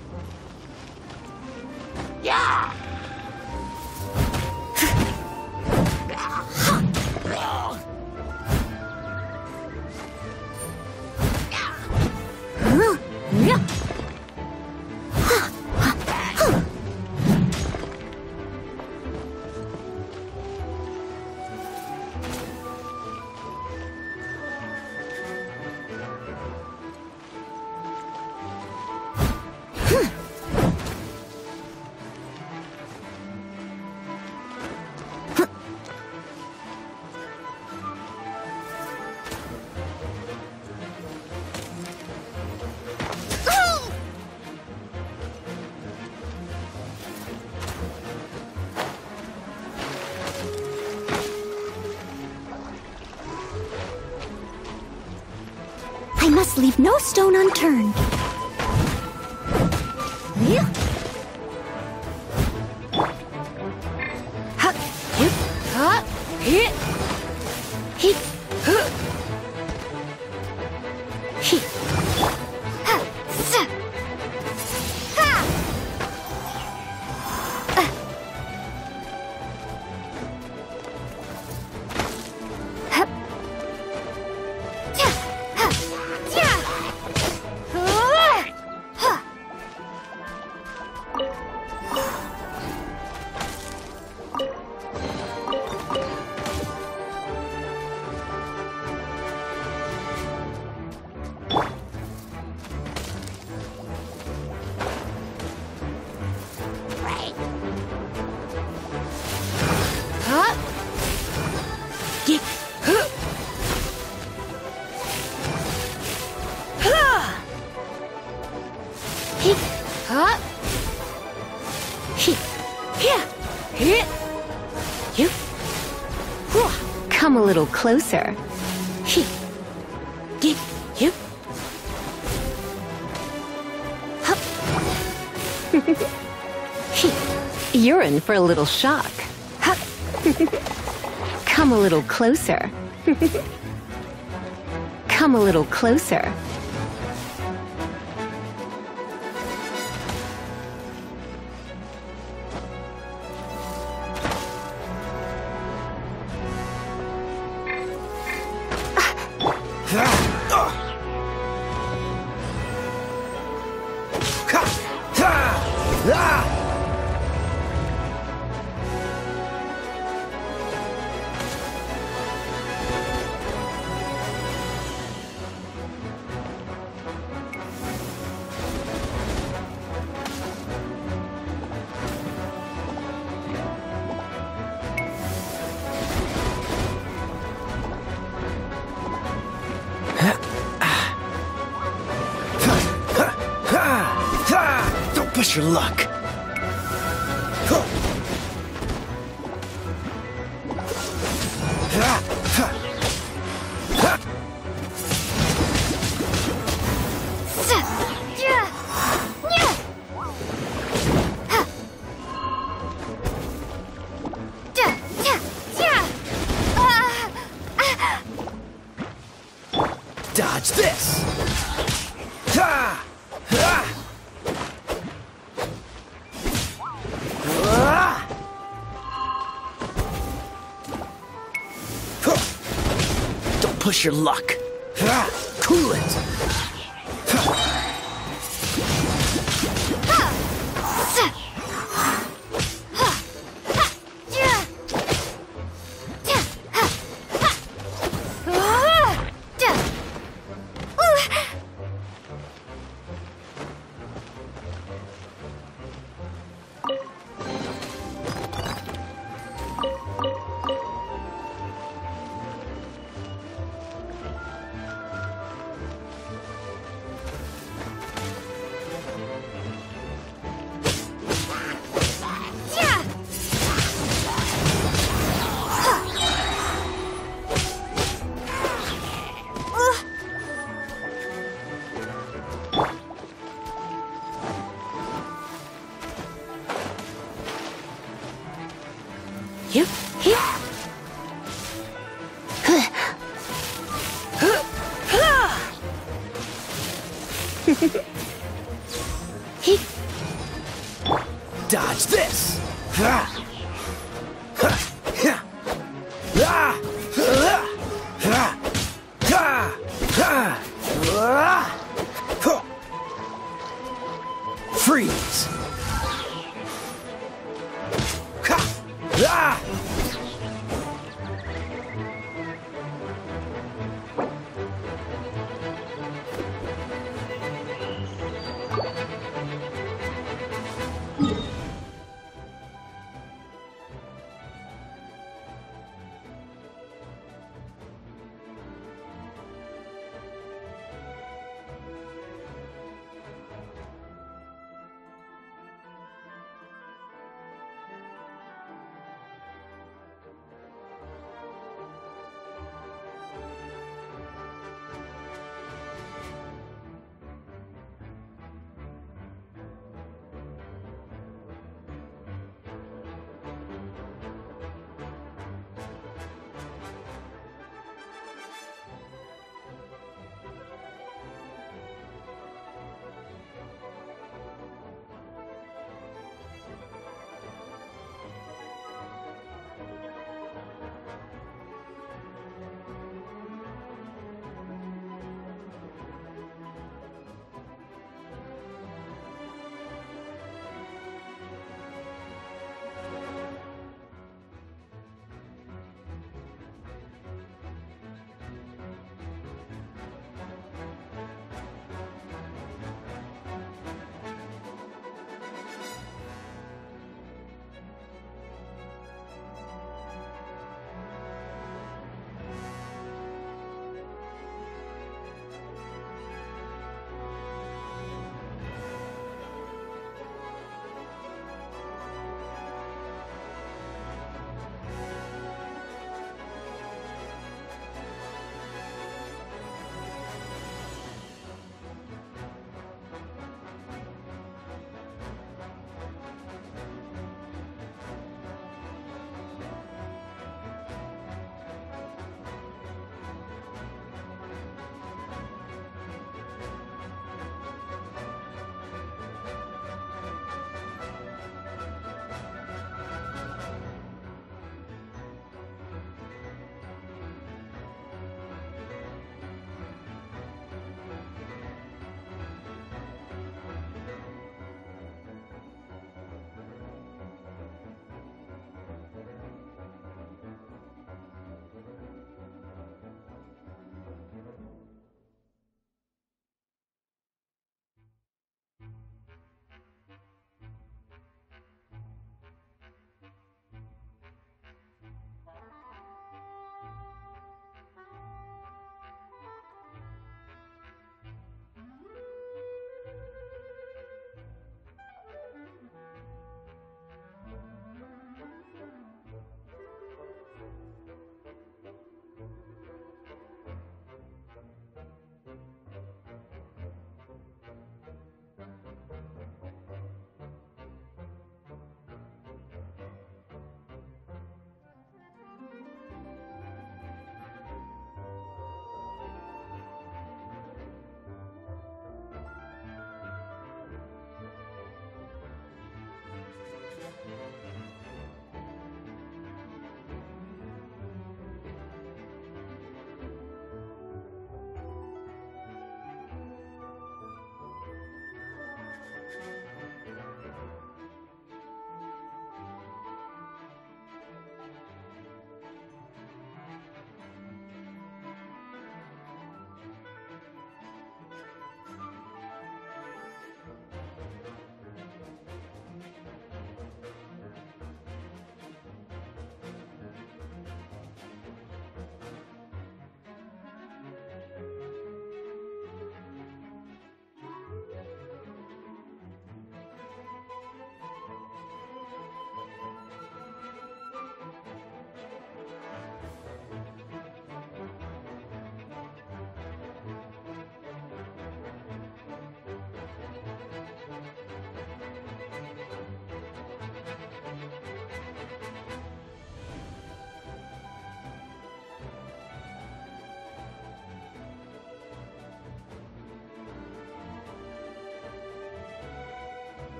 Yeah! must leave no stone unturned. Come a little closer. You're in for a little shock. Come a little closer. Come a little closer. Don't push your luck. Dodge this! Don't push your luck. Cool it. Dodge this! Freeze!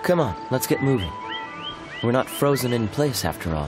Come on, let's get moving. We're not frozen in place after all.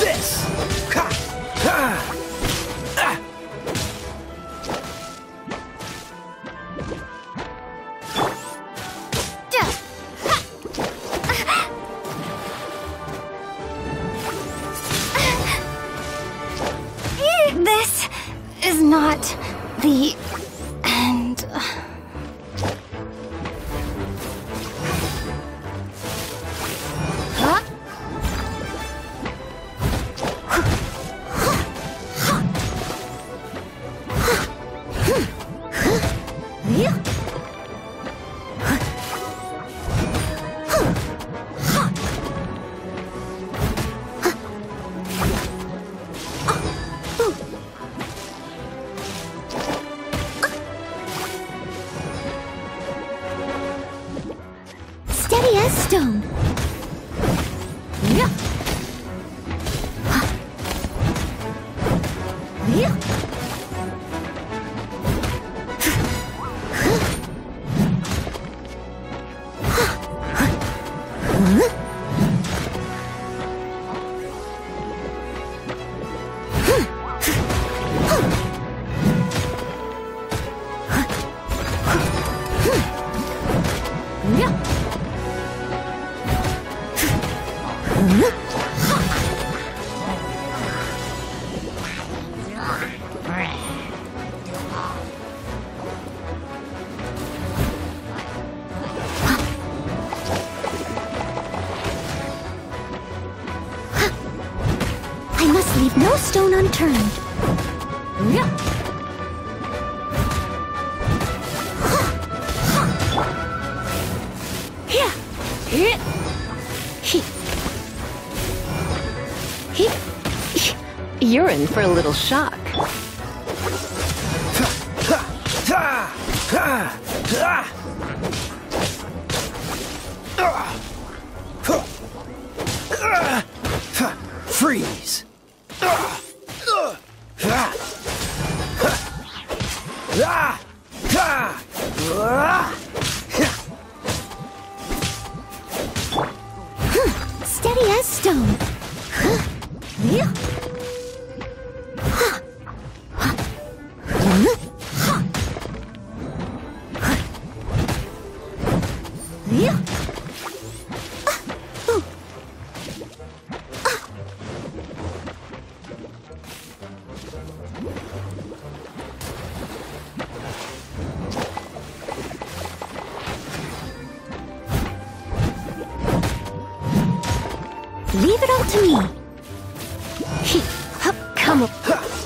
this! Ha! Ha! Ah! This is not the end. Huh? Steady as stone. Yeah. Yeah. I must leave no stone unturned. You're in for a little shock. Freeze! Steady as stone. Leave it all to me. Come on.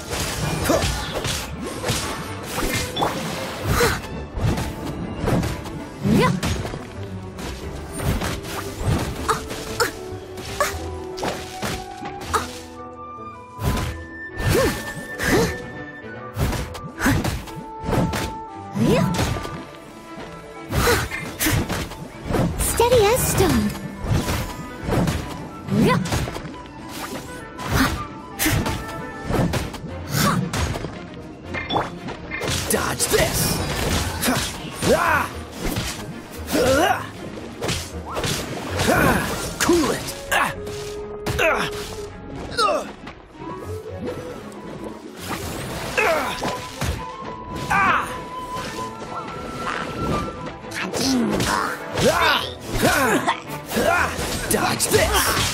Steady as stone. Dodge this! Cool it! Dodge this!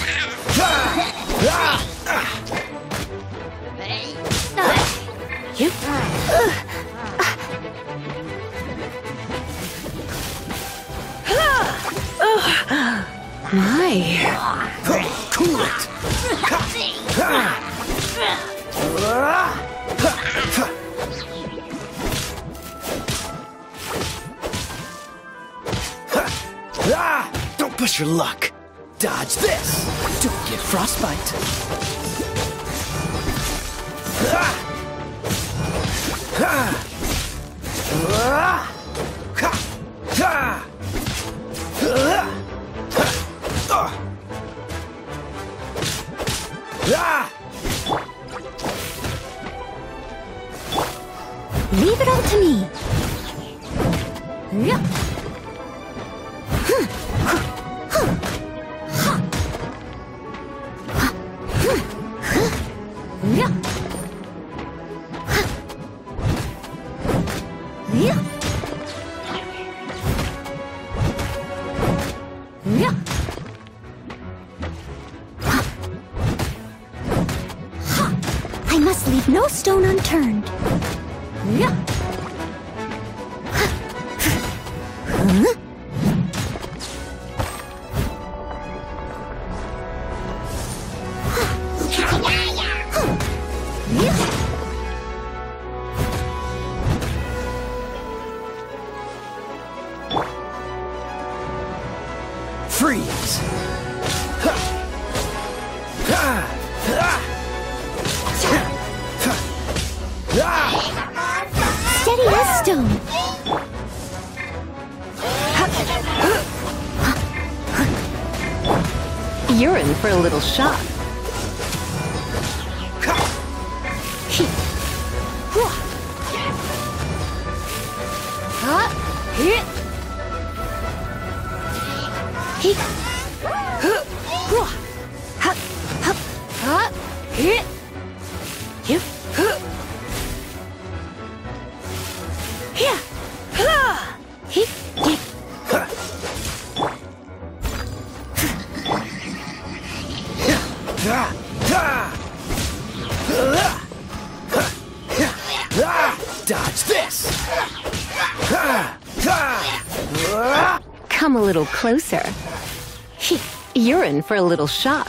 You? My. Cool it! Don't push your luck. Dodge this. Don't get frostbite. Leave it all to me. I must leave no stone unturned. Freeze! Steady as stone. You're in for a little shock. Dodge this! Come a little closer. You're in for a little shock.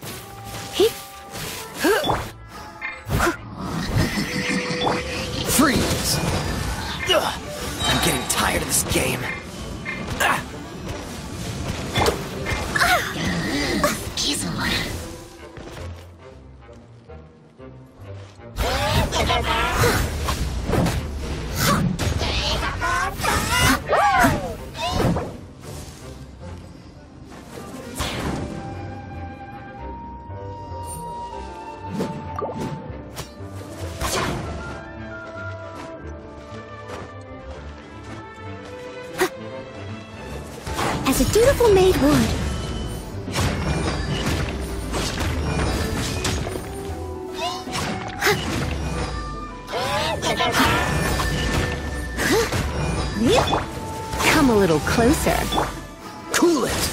Freeze! I'm getting tired of this game. As a dutiful maid would. Come a little closer. Cool it!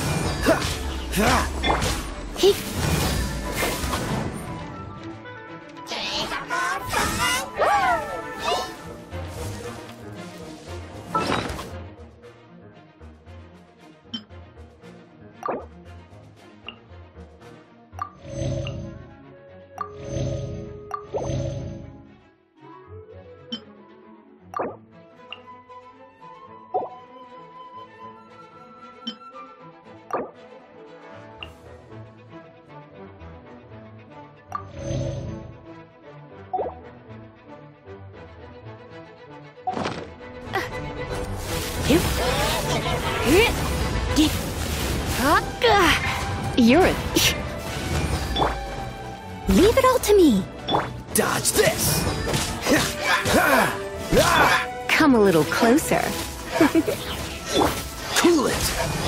You're in. Leave it all to me. Dodge this! Come a little closer. Cool it!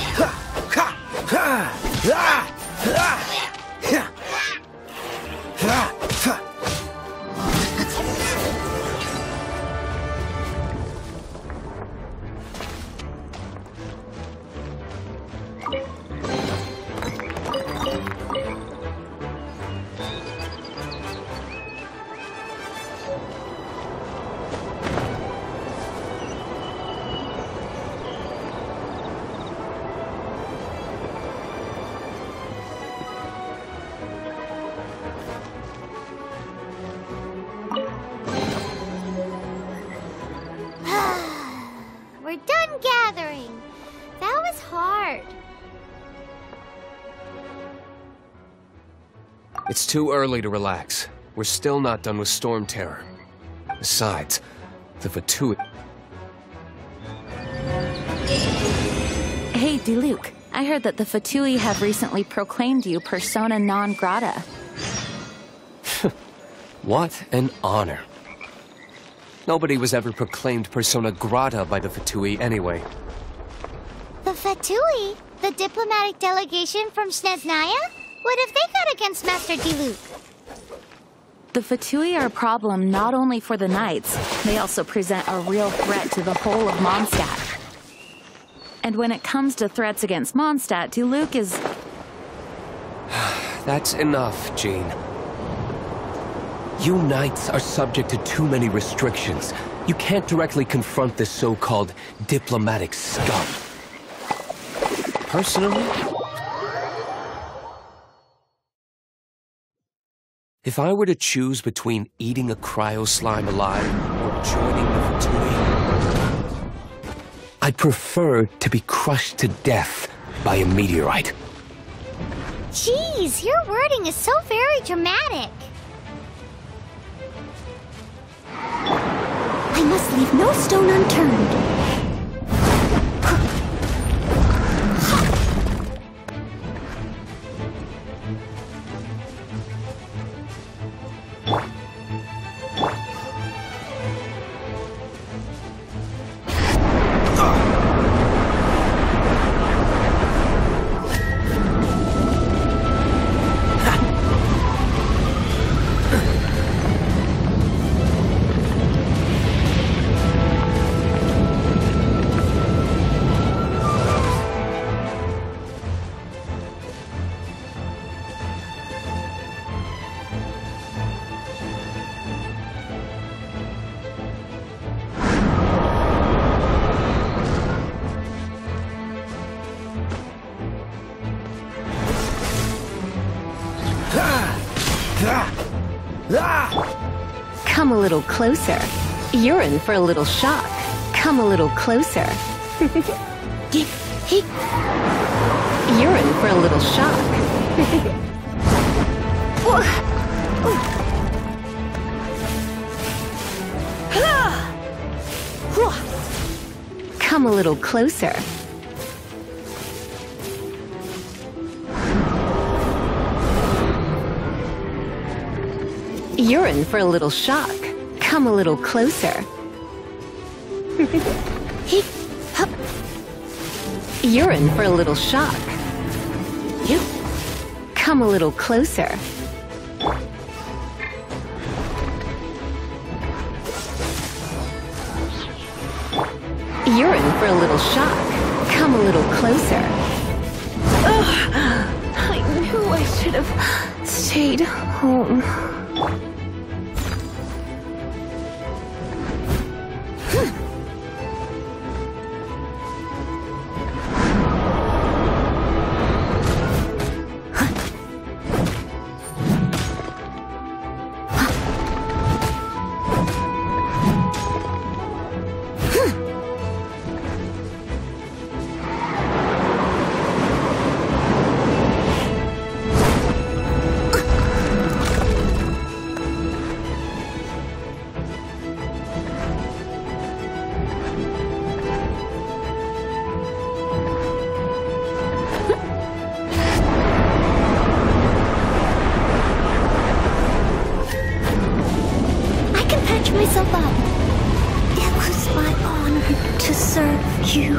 We're done gathering. That was hard. It's too early to relax. We're still not done with Storm Terror. Besides, the Fatui... Hey, Diluc. I heard that the Fatui have recently proclaimed you persona non grata. What an honor. Nobody was ever proclaimed persona grata by the Fatui anyway. The Fatui? The diplomatic delegation from Snezhnaya? What have they got against Master Diluc? The Fatui are a problem not only for the Knights, they also present a real threat to the whole of Mondstadt. And when it comes to threats against Mondstadt, Diluc is... That's enough, Jean. You Knights are subject to too many restrictions. You can't directly confront this so-called diplomatic scum. Personally, if I were to choose between eating a cryo slime alive or joining the Fatui, I'd prefer to be crushed to death by a meteorite. Jeez, your wording is so very dramatic. I must leave no stone unturned. Come a little closer. You're in for a little shock. Come a little closer. You're in for a little shock. Come a little closer. You're in for a little shock. Come a little closer. You're in for a little shock. Come a little closer. You're in for a little shock. Come a little closer. I knew I should have stayed home. Myself up. It was my honor to serve you.